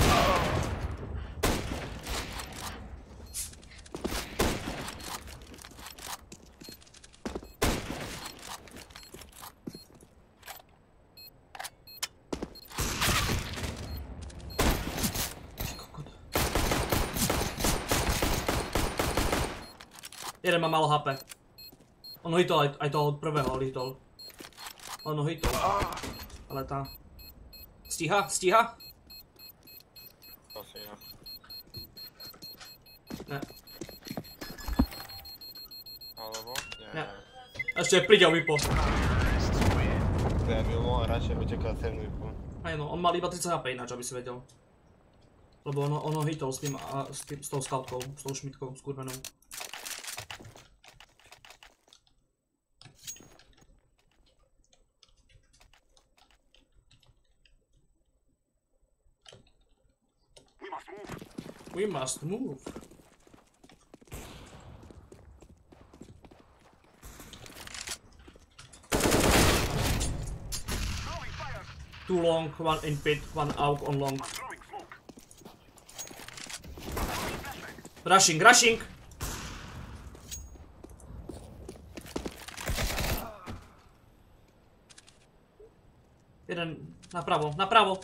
Jeden má málo H P. On ho hitol, aj, aj toho prvého hitol. On ho hitol. Ale tá... Stíha? Stíha? Asi ja. Ne. Alebo? Nie. Ne. Ešte príde o vypo. Ja by mohol radšej utekať sem vypo. Aj no, on mal iba tridsať H P ináč, aby si vedel. Lebo on, on ho hitol s tým, a, s, tým, s tou scoutkou, s tou šmitkou, skurvenou. We must move. Two long, one in pit, one out on long. Rushing, rushing! Jeden napravo, napravo!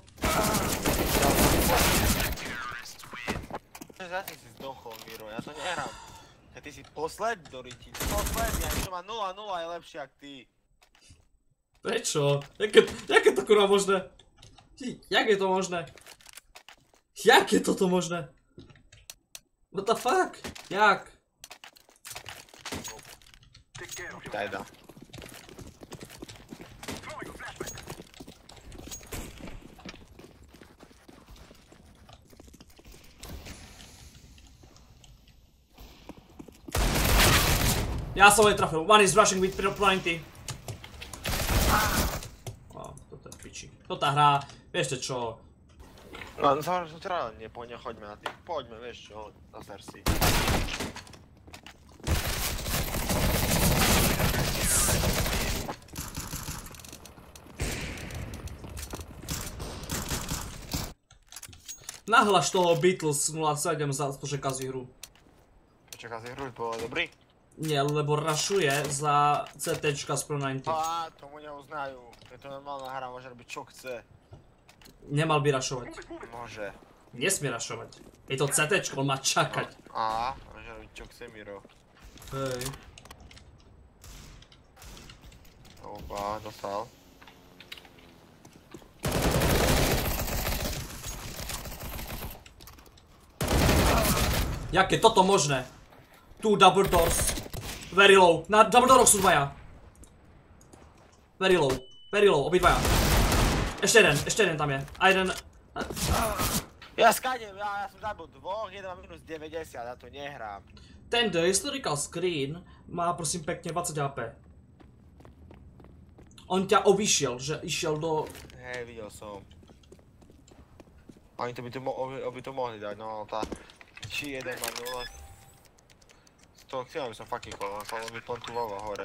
Zase si zdochol, Miro, ja to nehrám. Ja ty si posledný do ryti. Posledný, aj čo má nula nula je lepší jak ty. Prečo? Jak je, jak je to kurva možné? Jak je to možné? Jak je toto možné? What the fuck? Jak? Tajda. Ja som ho netrafil. One is rushing with plenty. Oh, toto je piči. Toto hra, vieš čo? No, neutrálne, poďme, choďme na tým. Poďme, vieš čo, na sersi. Nahlaš toho Beatles nula sedem za to, že kazí hru. Počaká si hru, bolo dobrý? Nie, lebo rašuje za CTčka z Pro deväťdesiat. Á, tomu neuznajú. Je to normálna hra, môže robiť čo chce. Nemal by rašovať. Môže. Nesmie rašovať. Je to CTčko, on má čakať. Á, môže robiť čo chce, Miro. Hej. Opa, dostal. Jak je toto možné? Tu double doors. Very low. Na double dooroch sú dvaja. Very low. Very low, obidvaja. Ešte jeden, ešte jeden tam je. A jeden... Ja skadem, ja, ja som zabil dvoch, jeden má minus deväťdesiat, ja to nehrám. Ten The Historical Screen má prosím pekne dvadsať há pé. On ťa obišiel, že išiel do... Hej, videl som. Oni to by to, mo by to mohli dať, no tá... Či jeden má nula. Z toho chcel by som fucking kol, on sa len vyplantoval hore.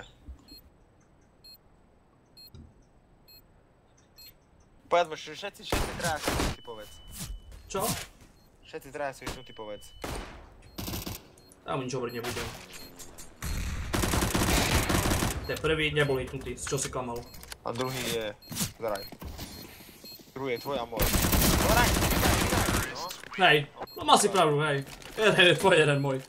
Povedz mi, všetci, všetci traja sú vyšnutí, povedz. Čo? Všetci traja sú vyšnutí, povedz. Ja mu nič hovoriť nebudem. Ten prvý nebol hitnutý, z čo si klamal. A druhý je... Zraj. Druhý je tvoj a môj. Zraj! Hej, no mal si pravdu, hej. Jeden je tvoj, jeden môj.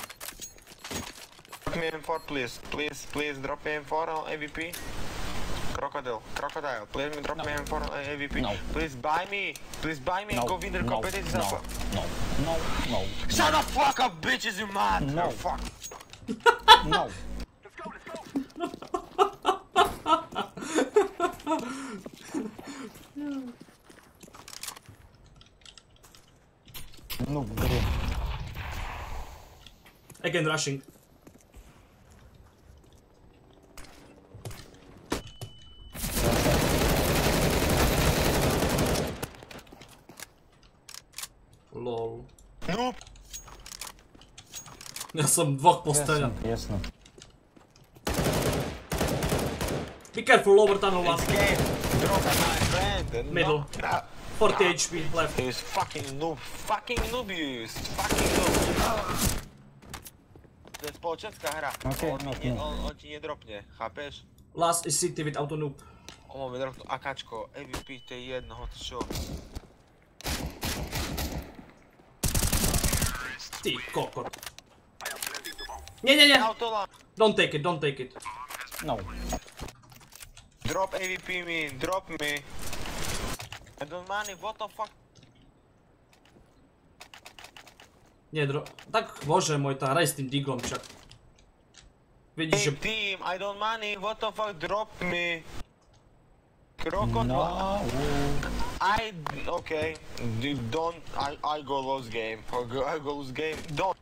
Drop me M four, please. Please, please, drop me M four on A V P. Crocodile, Crocodile, please drop me M four on A V P. No. Please buy me. Please buy me and go win the no, competition. no, no, no, no. Shut the fuck up, bitches, you mad! No. Fuck. No. Ну, блин. Again rushing. Lol. Noob! Ja som dvoch posteľa. Ясно, ясно. Be careful, lower tunnel one. It's game. Drop my friend. Middle. No. forty H P left. He's fucking noob. Fucking noob you. Fucking noob. To je spoločenská hra. Okay, on, no, ti ne, no. on, on ti nedropne, chápeš? Last is city with auto noob. On máme dropnú AKčko, A V P to je jedno, hoď čo. Ty kokot. Nie, nie, nie. Autola. Don't take it, don't take it. No. Drop A V P me, drop me. I don't money, what the fuck? Nie, dro... Tak bože môj, tá hraj s tým diglom však. Vidíš, Hey že... team, I don't money, what the fuck, drop me. Crocodile. No. I, okay, you don't, I, I go lose game, I go, I go lose game, don't.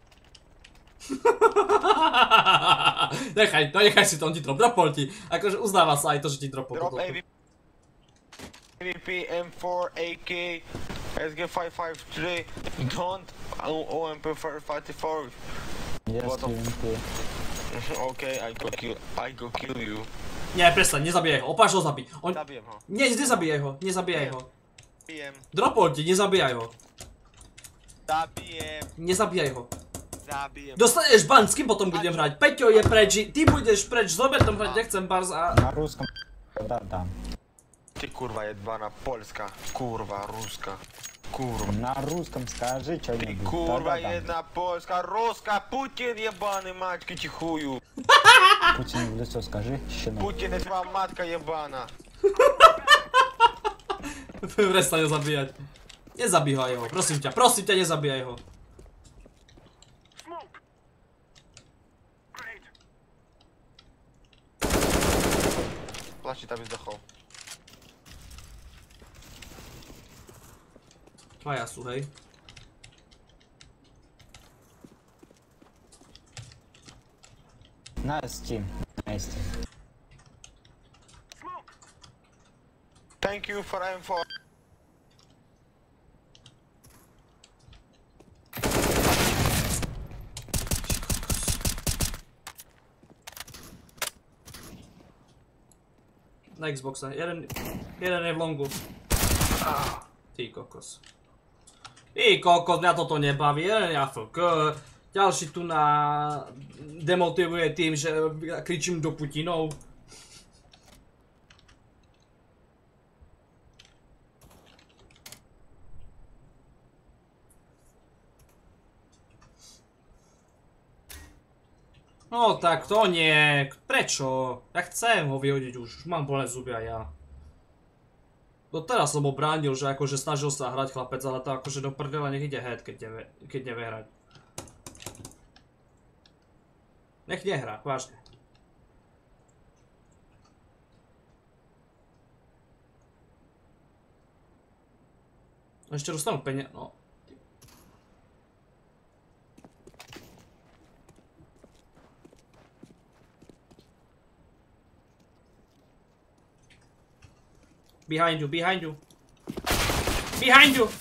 Nechaj, no nechaj si to, on ti drop, dropol ti. Akože uznáva sa aj to, že ti dropol. Drop A V P, M four, A K, S G five five three, don't, O M P four fifty-four. Yes, What the- T N T. Okay, I go kill, I go kill you. Nie, prestaň, nezabíjaj ho, opáč ho zabij. On... Zabijem ho. Nie, nezabíjaj ho, nezabíjaj ho. Zabijem, Dropol ti, nezabíjaj ho. zabijem, Nezabíjaj ho. zabijem. Dostaneš ban, s kým potom budem hrať? Peťo je preč, ty budeš preč, s Robertom hrať nechcem bars a... На русском. Да, да. Ty kurva jebana, Polska, kurva, Ruska, kurva. На русском скажи Ty что-нибудь. kurva Да, да, да. jedna Polska, Ruska, Putin jebany, mačky ti chuju. Путин в лицо скажи, щенок. Putin je tvoja matka jebana. Prestaň ho zabíjať. Nezabíjaj ho, prosím ťa, prosím ťa, nezabíjaj ho. Smoke. Grenade. Plačí, aby zdochol. Dvaja sú, hej. Nice team. Nice team. Thank you for info. Na Xboxe, jeden, jeden je v longu. Ty kokos. Ty kokos, mňa toto nebaví, jeden ja F K. Ďalší tu na demotivuje tým, že kričím do Putinov. No tak to nie, prečo? Ja chcem ho vyhodiť už, už mám bolné zuby aj ja. Doteraz som ho bránil, že akože snažil sa hrať chlapec, ale to akože do prdela nech ide head, keď nevie, keď nevie hrať. Nech nehrá, vážne. Ešte dostanú peniaze, no. Behind you, behind you. Behind you!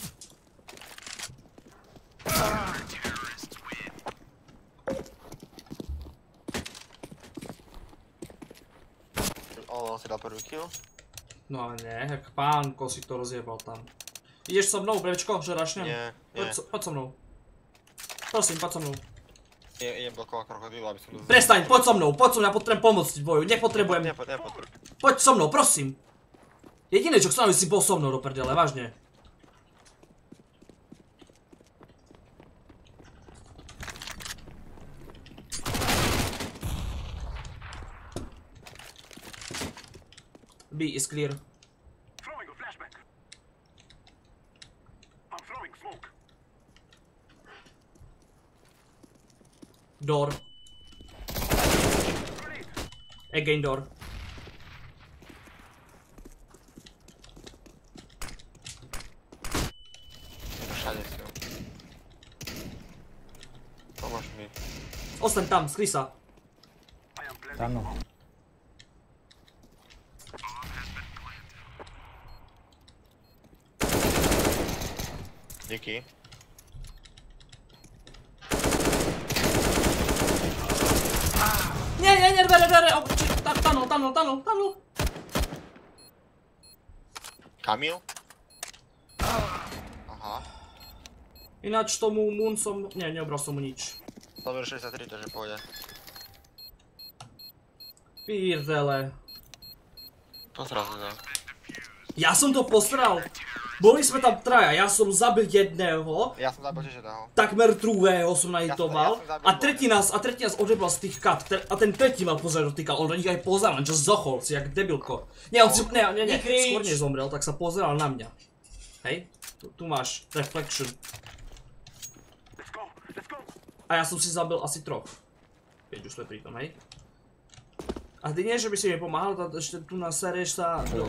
O, on si dal prvý kill. No nie, jak pánko si to rozjebal tam. Ideš so mnou, brevečko, že rašnem? Nie, nie. Poď, poď so mnou. Prosím, poď so mnou. Je, idem blokovať krokodíla, aby som... Prestaň, poď so mnou, poď so mnou, ja potrebujem pomôcť v boju, nepotrebujem. Nepoď, nepoď. Poď so mnou, prosím. Jediné, čo chcem, aby si bol so mnou do prdele, vážne. B is clear. Throwing a flashback. I'm throwing smoke. Door. Again door. Všade si ho. Pomôž mi. Ostaň tam, skry sa. Tunnel. Díky. Nie, nie, nie, bere, bere, tunnel, tunnel, tunnel, tunnel. Kamil? Aha. Ináč tomu Moon som, nie, neobral som mu nič. Dobre, šesťdesiattri, takže pôjde. Pírdele. Pozrel sa to. Ja som to posral. Boli sme tam traja, ja som zabil jedného. Ja som zabil tiež jedného. Takmer druhého som nahitoval. Ja som- ja som zabil A tretí nás, a tretí nás odebral z tých kat. A ten tretí mal pozrieť dotýkal, on do nich aj pozeral, čo zochol si, jak debilko. Nie, on si, ne, ne, ne, Nekrič. skôr než zomrel, tak sa pozeral na mňa. Hej, tu, tu máš reflection. Let's go. Let's go. A ja som si zabil asi troch. Keď už sme pri tom, hej. A ty nie, že by si mi pomáhal, tak ešte tu nasereš sa do...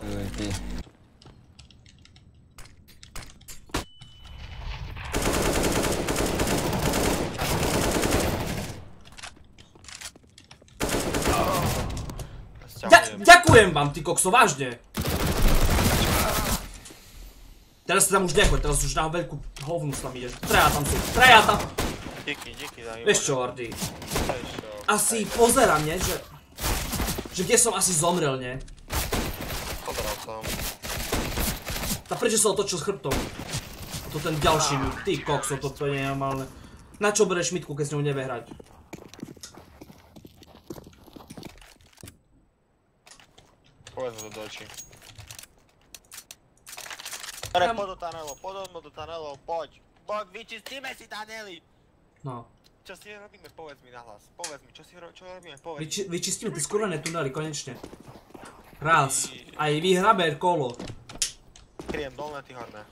Ďa- ďakujem vám, ty kokso, vážne. Teraz sa tam už nechoď, teraz už na veľkú hovnu sa tam ide. Traja tam sú, traja tam. Díky, díky, daj mi. Vieš čo, Ordy? Vieš čo. Asi pozerám, nie? Že... Že kde som asi zomrel, nie? Pozeral som. A prečo sa otočil s chrbtom? A to ten ďalší mi, ty kokso, toto je nenormálne. Na čo bereš mitku, keď s ňou nevie hrať? Povedz mu to do očí. Dobre, poď do tunelu, poď do tunelu, poď. Poď, vyčistíme si tunely. No. Čo si robíme, povedz mi nahlas. Povedz mi, čo si ro- čo robíme, povedz. Vyči vyčistíme tie skurvené tunely, konečne. Raz. Aj vyhraber kolo. Kryjem dolné, ty horné.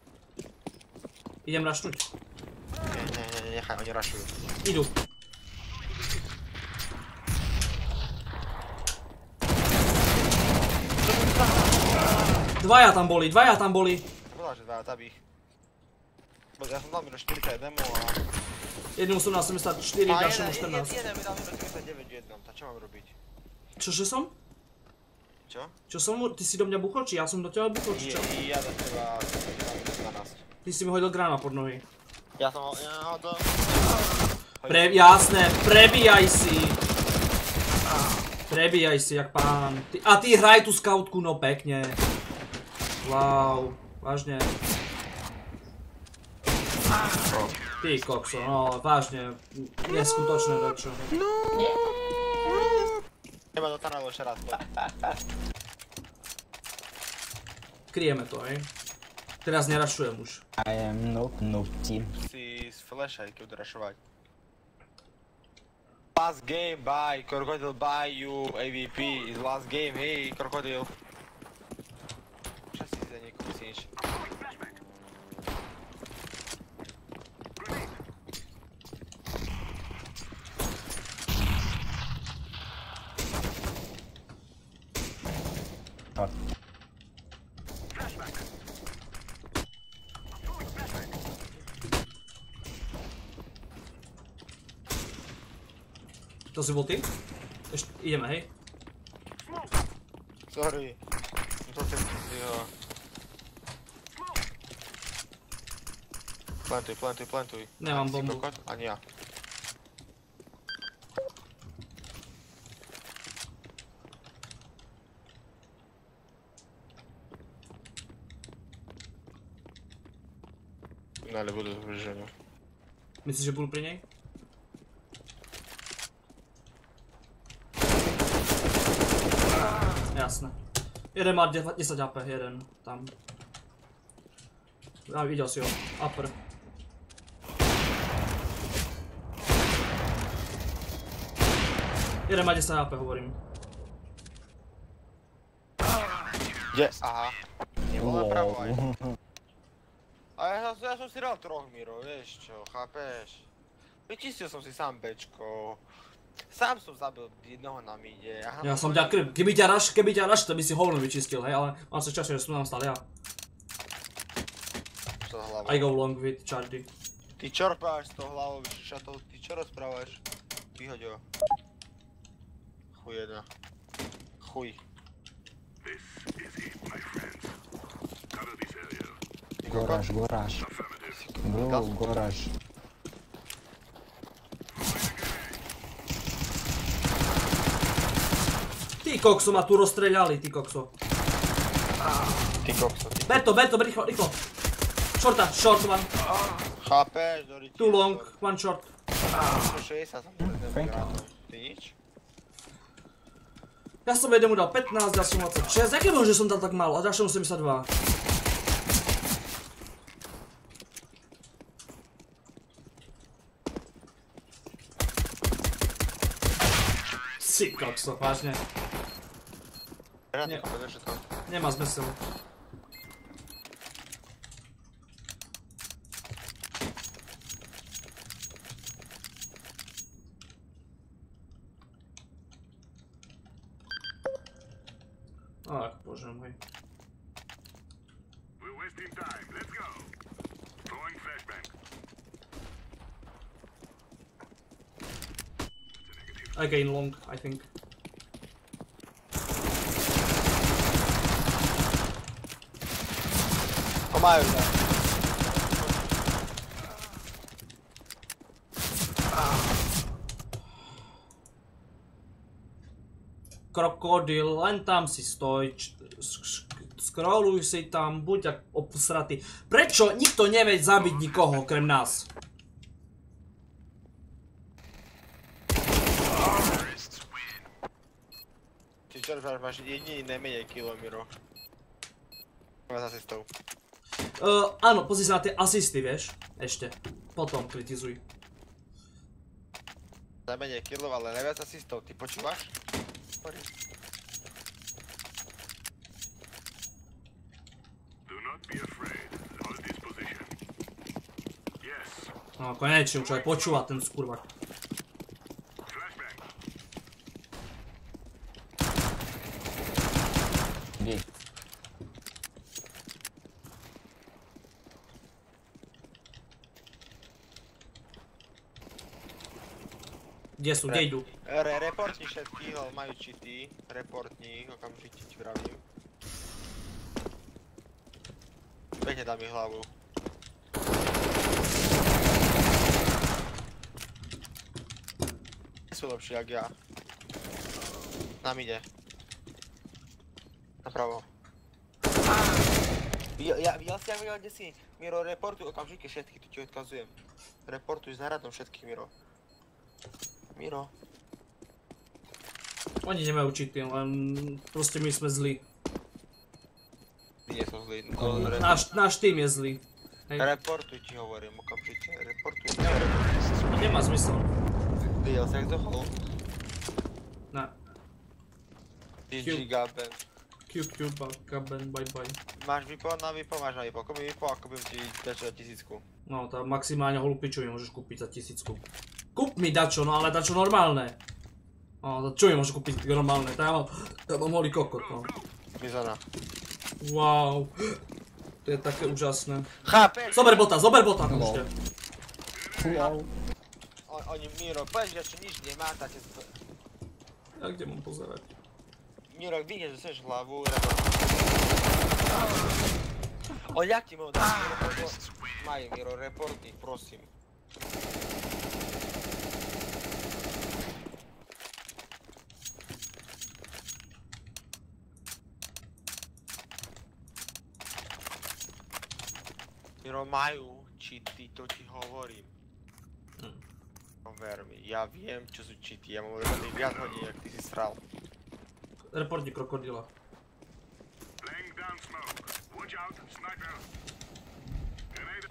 Idem rašnúť. Nie, nie, nie, nechaj, oni rašujú. Idú. Dvaja tam boli, dvaja tam boli. Povedal, že dvaja tabích. Ja som dal mi do štyridsať jeden a... Jednému som na sedemdesiatštyri, A ďalšiemu jeden, štrnásť. jeden mi dal sedemdesiatdeväť v jednom, tak čo mám robiť? Čože som? Čo? Čo som mu? Ty si do mňa buchol, či ja som do teba buchol, či čo? I ja do teba dvanásť. Ty si mi hodil grána pod nohy. Ja som ho, ja ho do... Pre, jasné, prebíjaj si. Prebíjaj si, jak pán. Ty, a ty hraj tú skautku, no pekne. Wow, vážne. Ty kokso, no vážne. Neskutočné dačo. Neba do tunelu ešte raz, poď. Kryjeme to, hej. Teraz nerašujem už. I am not noob team. Si z flasha, keď rašovať. Last game, bye, Crocodile, bye you, A V P, is last game, hey, Crocodile. Čo si za niekoho si nič? Short. To si bol ty? Ešte, ideme, hej. Sorry. To si... Jo. Plantuj, plantuj, plantuj. Nemám Si bombu. kokot? Ani ja. No ale budú zvržené. Myslíš, že budú pri nej? Jasné. Jeden má desať há pé, jeden tam. Ja videl si ho, upper. Jeden má desať há pé, hovorím. Kde? Aha. Nebolo napravo aj. A ja, ja som si dal troch Miro, vieš čo, chápeš? Vyčistil som si sám bečko. Sám som zabil jednoho na mide. Ja som ťa krv, keby ťa raš, keby ťa raš, to by si hovno vyčistil, hej, ale mám sa často, že som tam stal ja. Čo hlavou? I go long with Chardy. Ty čo rozprávaš s tou hlavou, šatou? Ty čo rozprávaš? Vyhoď ho. Chuj jedna. Chuj. This is it, my friends. Cover this area. Garage, garage. Go, garage. Ty kokso, ma tu rozstreľali, ty kokso. Ty kokso, ty. Ber to, ber to, rýchlo, rýchlo. Shorta, short one. Chápeš, Dori? Two long, one short. šesťdesiat som Thank you. Ty nič? Ja som jednému dal pätnásť, ďalšiemu dvadsaťšesť. Aké bolo, že som dal tak málo? A ďalšiemu sedemdesiatdva. Si kokso, vážne. Renátiku, vedeš, že to... Nemá zmysel. Ach, bože môj. We're wasting time. Let's go. Throwing flashbang. Again long, I think. To majú, ne? Krokodil, len tam si stoj, č- sk- scrolluj si tam, buď jak obsratý. Prečo nikto nevie zabiť nikoho okrem nás? Ty čo rozprávaš, máš jediný nemenej kilo, Miro. Máš asistov. Uh, áno, pozri sa na tie asisty, vieš? Ešte. Potom kritizuj. Nemenej kilo, ale neviac asistov. Ty počúvaš? Sorry. Do not be afraid. Hold this position. Yes. No konečne, už aj počúva ten skurvak. Flashbang. B. Kde sú, kde idú? Re, reportni všetkých, ale majú cheaty. Reportni, okamžite ti vravím. Pekne dá mi hlavu. Sú lepší jak ja. Nám ide. Napravo. Ja, ja, ja si jak videl, kde si. Miro, reportuj okamžite všetkých, tu ti odkazujem. Reportuj s náradom všetkých, Miro. Miro. Oni nemajú cheaty, len proste my sme zlí. Nie som zlý. Náš, náš tým je zlý. Hej. Reportuj ti hovorím, okamžite. Reportuj. To nemá zmysel. Videl si jak dochol? Ne. G G Gaben. Q Q, Gaben, bye bye. Máš vypo? Na vypo, máš na vypo. Ako mi vypo, ako budem ti dať za tisícku. No, tá maximálne holú piču mi môžeš kúpiť za tisícku. Kúp mi dačo, no ale dačo normálne. No, čo mi môžeš kúpiť normálne? Tá ja mám, tá mám holý kokot, no. Bizona. Wow. To je také úžasné. Chápeš? Zober bota, zober bota tam ešte. Wow. Oni, Miro, povedz, že ešte nič nemá, táte... Ja kde mám pozerať? Miro, vidíš, že seš hlavu, report. O, jak ti môžu dať, Miro, maj, Miro, reportník, prosím. Miro, majú cheaty, to ti hovorím. Hm. Ver mi, ja viem, čo sú cheaty, ja mám odhľadný viac hodín, jak ty si sral. Reportník krokodila. Laying down smoke. Watch out, sniper. Grenade.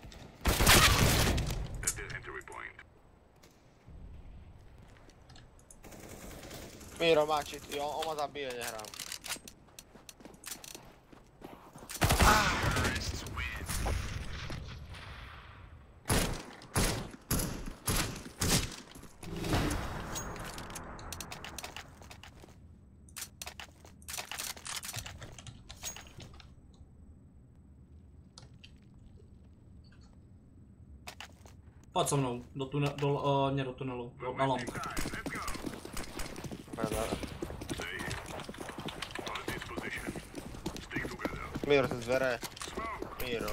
At the entry point. Miro má cheaty, on, on ma zabije, nehrám. Poď so mnou, do tunelu, do, uh, nie do tunelu, do, na long. Miro, cez dvere. Miro.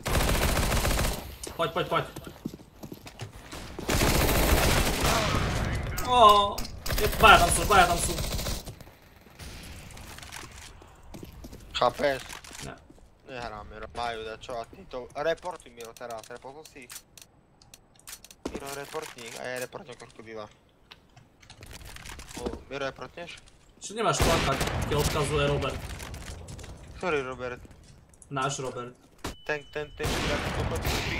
Poď, poď, poď. Oooo, dvaja tam sú, dvaja tam sú. Chápeš? Ne. Nehrám, Miro, majú dačo a ty to... Reportuj, Miro, teraz, reportuj si ich. Miro, reportník, a ja reportňujem krokodila. Miro, reportneš? Čo nemáš plakať, keď odkazuje Robert. Ktorý Robert? Náš Robert. Ten, ten, ten, čo dáš to potrebí.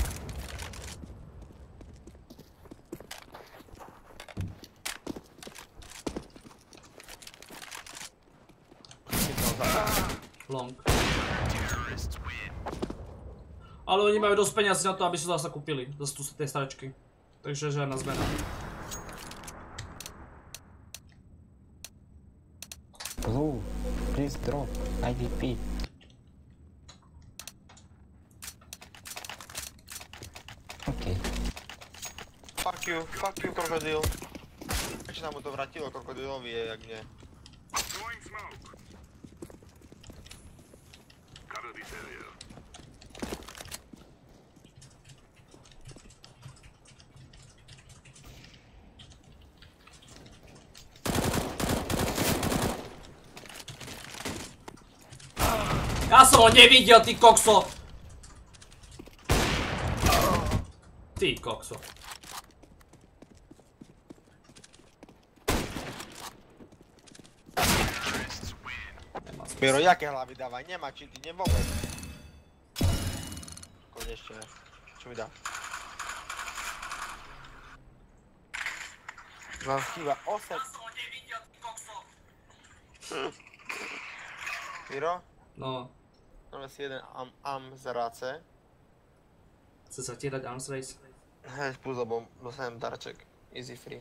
Long. Ale oni majú dosť peniazy na to, aby si to zase kúpili, zase tu tie starečky. Takže žiadna zmena. Blue, please drop I D P. Okay. Fuck you, fuck you, krokodil. Ešte sa mu to vrátilo, krokodilovi je, jak mne. Throwing smoke. Cover this area. Ja som ho nevidel, ty kokso! Ty kokso. Miro, jaké hlavy dávaj? Nemá cheaty, nie vôbec. Konečne. Čo mi dá? Mám chýba osem. Miro? No, Máme si jeden am, am z ráce. chce sa ti dať arms race? Hej, spúz, lebo dostanem darček. Easy free.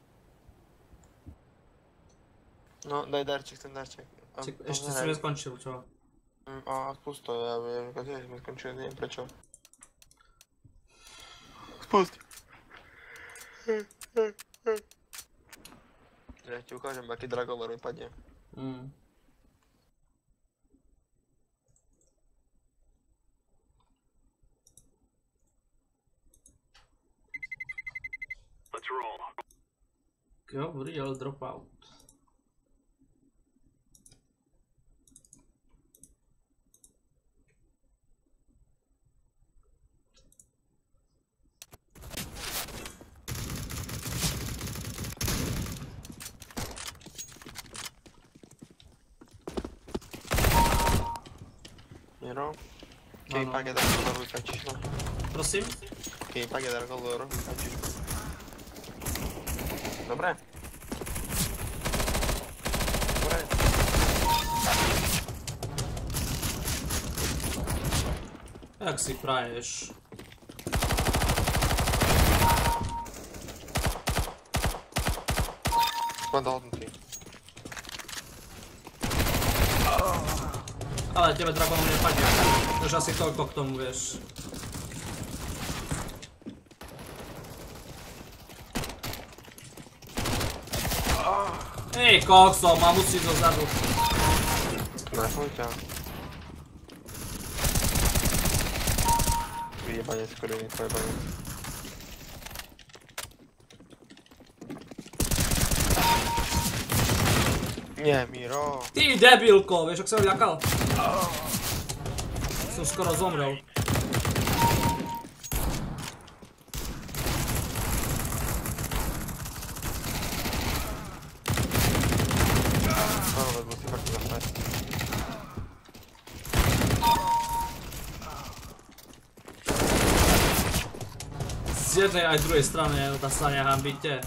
No, daj darček, ten darček. A, Ček, no, ešte hej. som neskončil, čo? Mm, A spust to, ja viem, že sme skončili, neviem prečo. Spust. ti ukážem, aký Dragolor mi padne. Mm. Let's roll. Dobrý, ale drop out. Miro? Áno. Kejpak je Dragolor, vykačíš no? Prosím? Kejpak je Dragolor, vykačíš. Dobre. Dobre. Jak si praješ? Mám dohodnutý. Ale tebe Dragon nepadne. Takže asi toľko k tomu vieš. Ej, kokso, mám musí dozadu. Nechuj ťa. Vyjebanec, kurvý, pojebanec. Nie, Miro. Ty debilko, vieš, ak sa ho ľakal? Som skoro zomrel. No, musí fakt dostať. Z jednej aj druhej strany, tá sa nehambíte.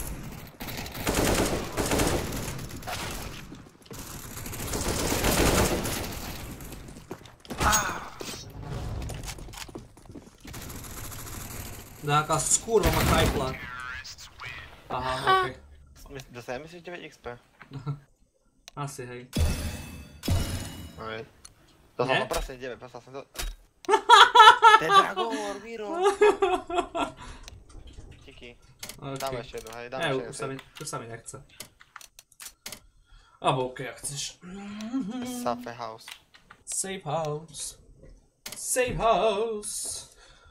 Nejaká skurva ma kajpla. Aha, okej. Dostajeme si deväť X P. Asi, hej. Alright. Dostal Nie? som presne deväť, dostal som to... To je Dragolor, Miro! Díky. Dáme ešte jedno, hej, dáme Ne, ešte už sa mi, jedno. už sa mi nechce. Abo okej, ak chceš. Safe house. Safe house. Safe house.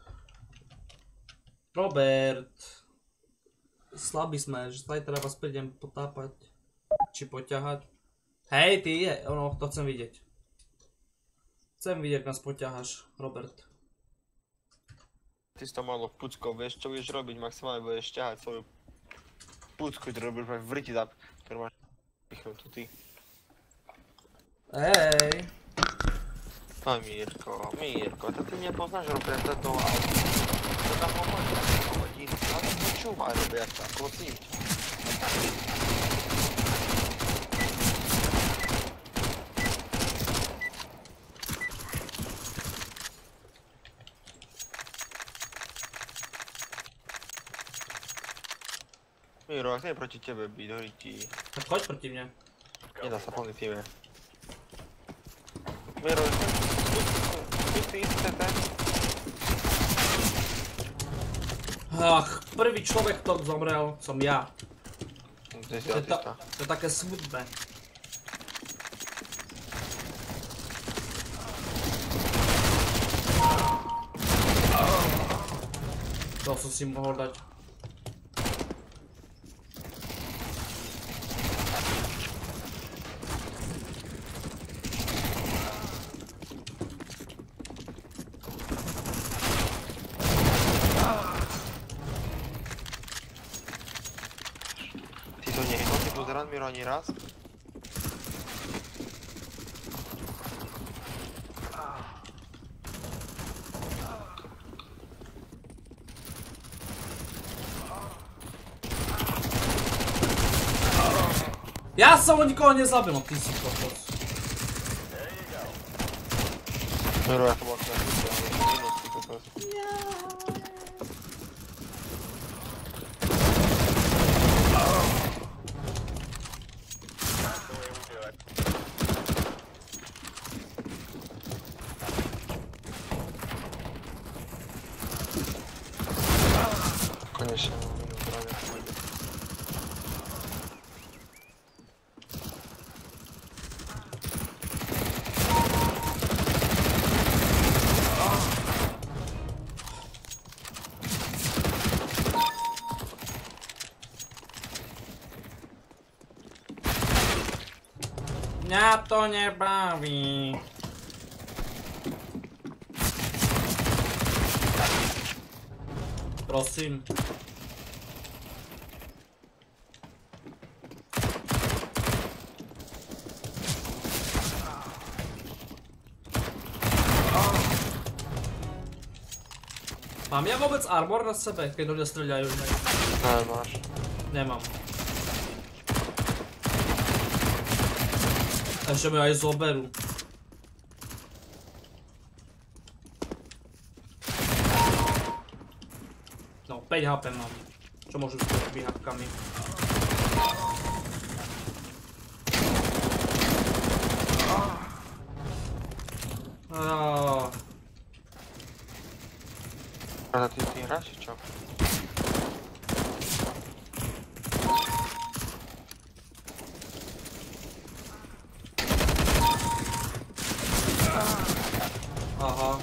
Robert. Slabý sme, že zajtra vás prídem potápať. Či poťahať. Hej, ty, ono, to chcem vidieť. Chcem vidieť, ak nás poťaháš, Robert. Ty si to malo pucko, vieš čo budeš robiť, maximálne budeš ťahať svoju pucku, ktorú robíš v riti zap, ktorú máš pichnutú ty. Hej. No Mírko, Mírko, to ty nepoznáš Roberta do auta. To tam ho máš hodín, ale počúvaj Roberta, prosím ťa. Miro, ak nie je proti tebe byť, horí ti. Tak choď proti mne. Nedá sa plný týme. Miro, skús ty ísť té té. Ach, prvý človek, kto zomrel, som ja. Ty si To je, to, autista. to je také smutné. To som si mohol dať. Ty to nehýtol si pozerať, Miro, ani raz? Ja som ho nikoho nezabil, no ty si kokos. Miro, ja to bol chcel. Minus, ty kokos. Konečne, minus zdravia. Mňa to nebaví. Prosím. Mám ja vôbec armor na sebe, keď ľudia streľajú? Ne, máš. Nemám. Ešte mi aj zoberú. No, päť há pé mám. Čo môžu s tými výhapkami? Aaaa. Ale ty ty hráš, čo? Aha.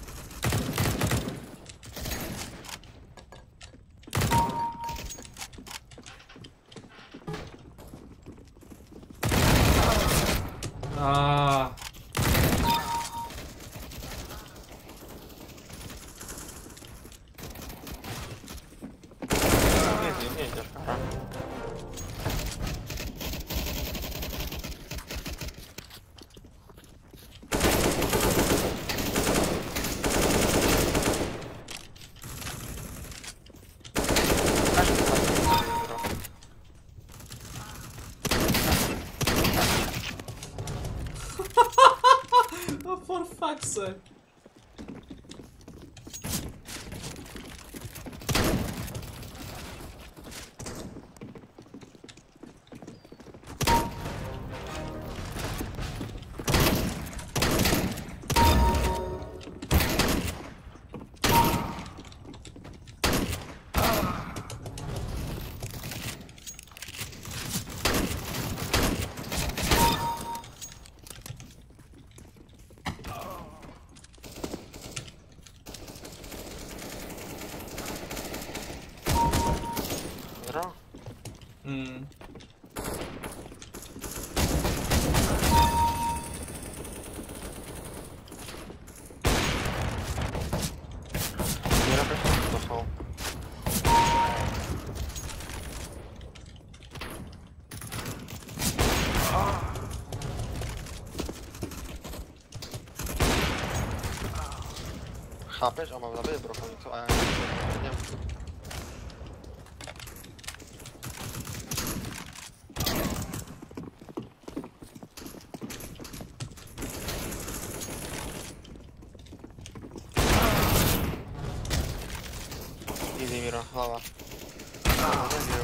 Aaaa. Oh, for fuck's sake. Hmm. Mira, prečo si to poslal? Chápeš? A mám zabije brokonicu a ja neviem. Easy, Miro, hlava. Nebijú.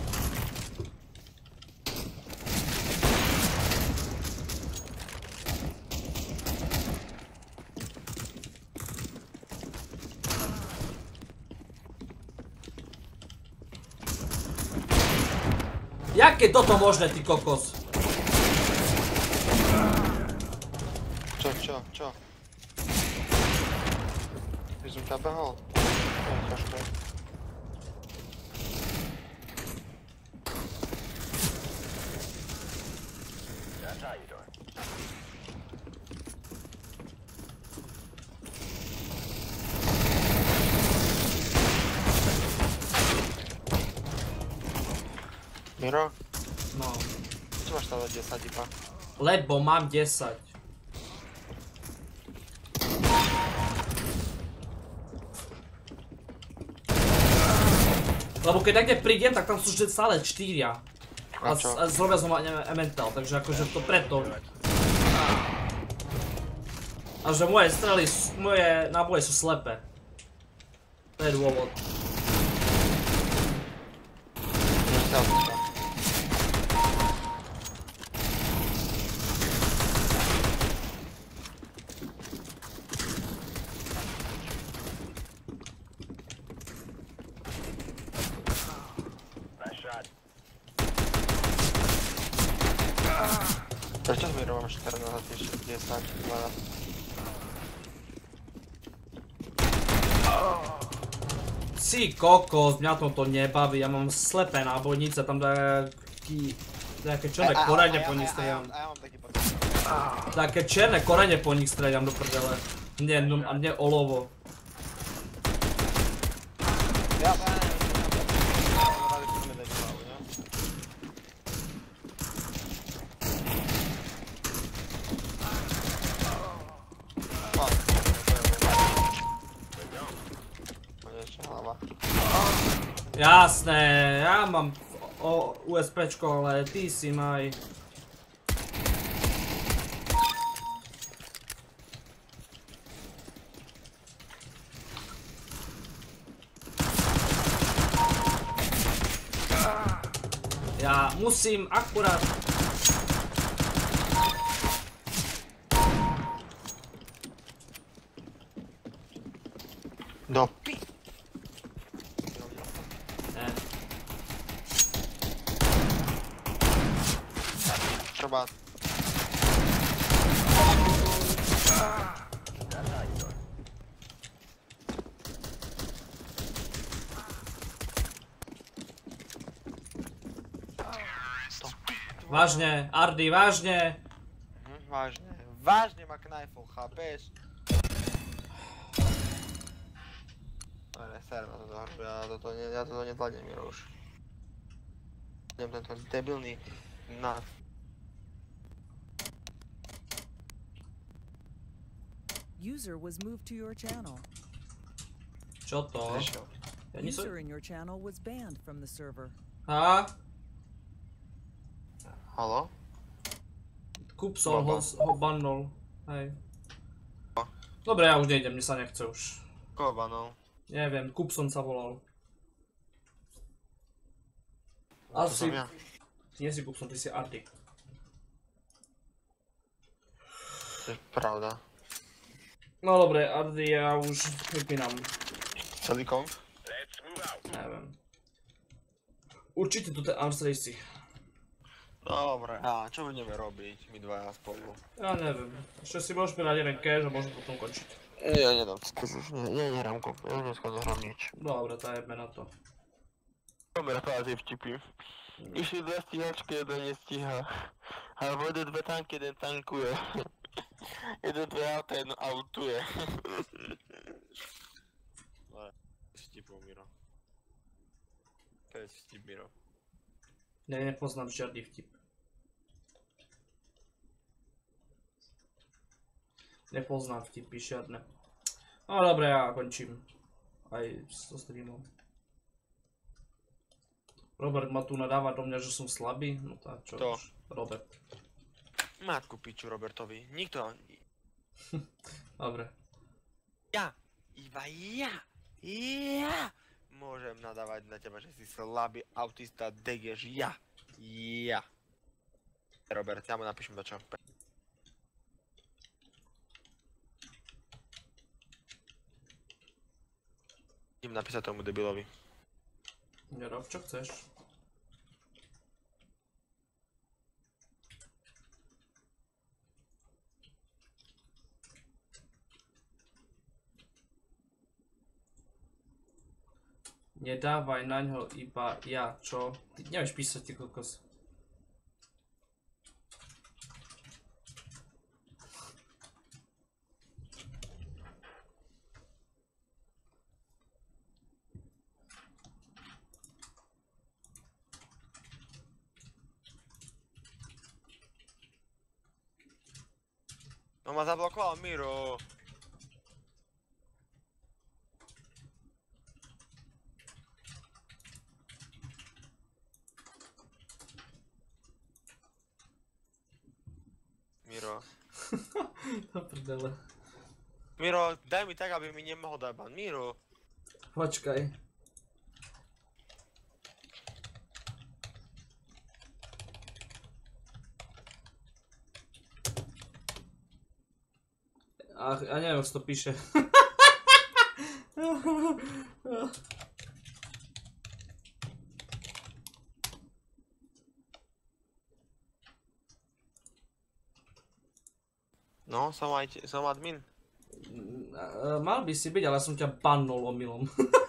Jak je toto možné, ty kokos? Čo, čo, čo? Ty som ťa behol? No, trošku. Miro? No. Čo máš stále desať iba? Lebo mám desať. Lebo keď niekde prídem, tak tam sú vždy stále štyria. A, A čo? a zrobia som elemental, takže akože to preto. A že moje strely, moje náboje sú slepé. To je dôvod. Prečo mi robím štrnásť, desať, dvanásť? Si kokos, mňa toto nebaví, ja mám slepé nábojnice, tam nejaký, nejaké čo, ne, korene po ní strieľam. A ja mám taký pocit. Také čierne korene po nich streľam do prdele. Nie, no, a nie olovo. Ja to ja neviem, rádi chceme dať hlavu, ne? Ešte hlava. Jasné, ja mám o USPčko, ale ty si maj. Ja musím akurát... Do pi... Ne. Trzeba... Vážne, Ardy, vážne. Mhm, vážne, vážne ma knajfol, chápeš? Ale ser na toto hru, ja toto, ne, ja toto nezvládnem, Miro už. Idem tento debilný knife. User was moved to your channel. Čo to? Ja nie som... User in your channel was banned from the server. Ha? Haló? Kupson ho, ho bannol. Hej. Dobre, ja už nejdem, mne sa nechce už. Koho banol? Neviem, Kupson sa volal. To Asi... som ja. Nie si Kupson, ty si Ardy. To je pravda. No dobre, Ardy, ja už vypínam. Celý komp? Neviem. Určite tu ten Amstracy. Dobre, a čo budeme robiť, my dvaja spolu? Ja neviem. Ešte si môžeme dať jeden cash a môžeme potom končiť. Ja nedám skúsiš, ja nehrám komp, ja dneska nehrám nič. Dobre, tajeme na to. Dobre, fázy vtipy. Išli dve stíhačky, jeden nestíha. Alebo jeden dve tanky, jeden tankuje. Jeden dve auta, jedno autuje. Ale, vtipov, Miro. To je vtip, Miro. Ja nepoznám žiadny vtip. Nepoznám vtipy žiadne. No dobre, ja končím. Aj so streamom. Robert ma tu nadáva do mňa, že som slabý. No tak čo To. už. Robert. Matku piču Robertovi, nikto... Dobre. Ja! Iba ja! Ja! Môžem nadávať na teba, že si slabý autista, degeš, ja! Ja! Robert, ja mu napíšem dačo. Idem napísať tomu debilovi. Nerob, čo chceš. Nedávaj na ňo iba ja, čo? Ty nevieš písať, ty kokos. No ma zablokoval Miro. Miro. To prdele. Miro, daj mi tak, aby mi nemohol dať ban. Miro. Počkaj. Ach, ja neviem, čo to píše. No, som aj, som admin. Mal by si byť, ale som ťa bannol omylom.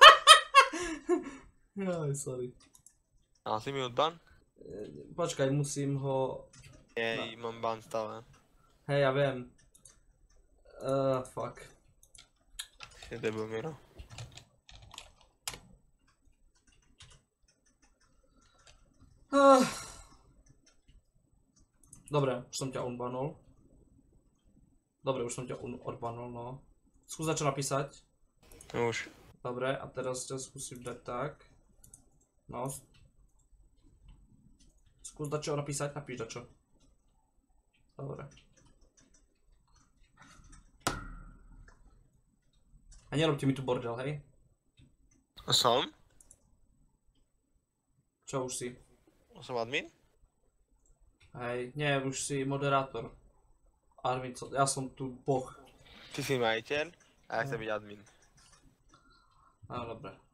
Aj, sorry. A si mi od ban? Počkaj, musím ho... Nie, mám ban stále. Hej, ja viem. Uh, fuck. Si debil, Miro. Uh. Dobre, už som ťa unbanol. Dobre, už som ťa unbanol, no. Skús začo napísať. Už. Dobre, a teraz ťa skúsim dať tak. No. Skús začo napísať, napíš začo. Dobre. A nerobte mi tu bordel, hej? A som? Čo už si? Som admin? Hej, nie, už si moderátor. Armin, co? Ja som tu boh. Ty si majiteľ a ja chcem byť admin. Á, dobre.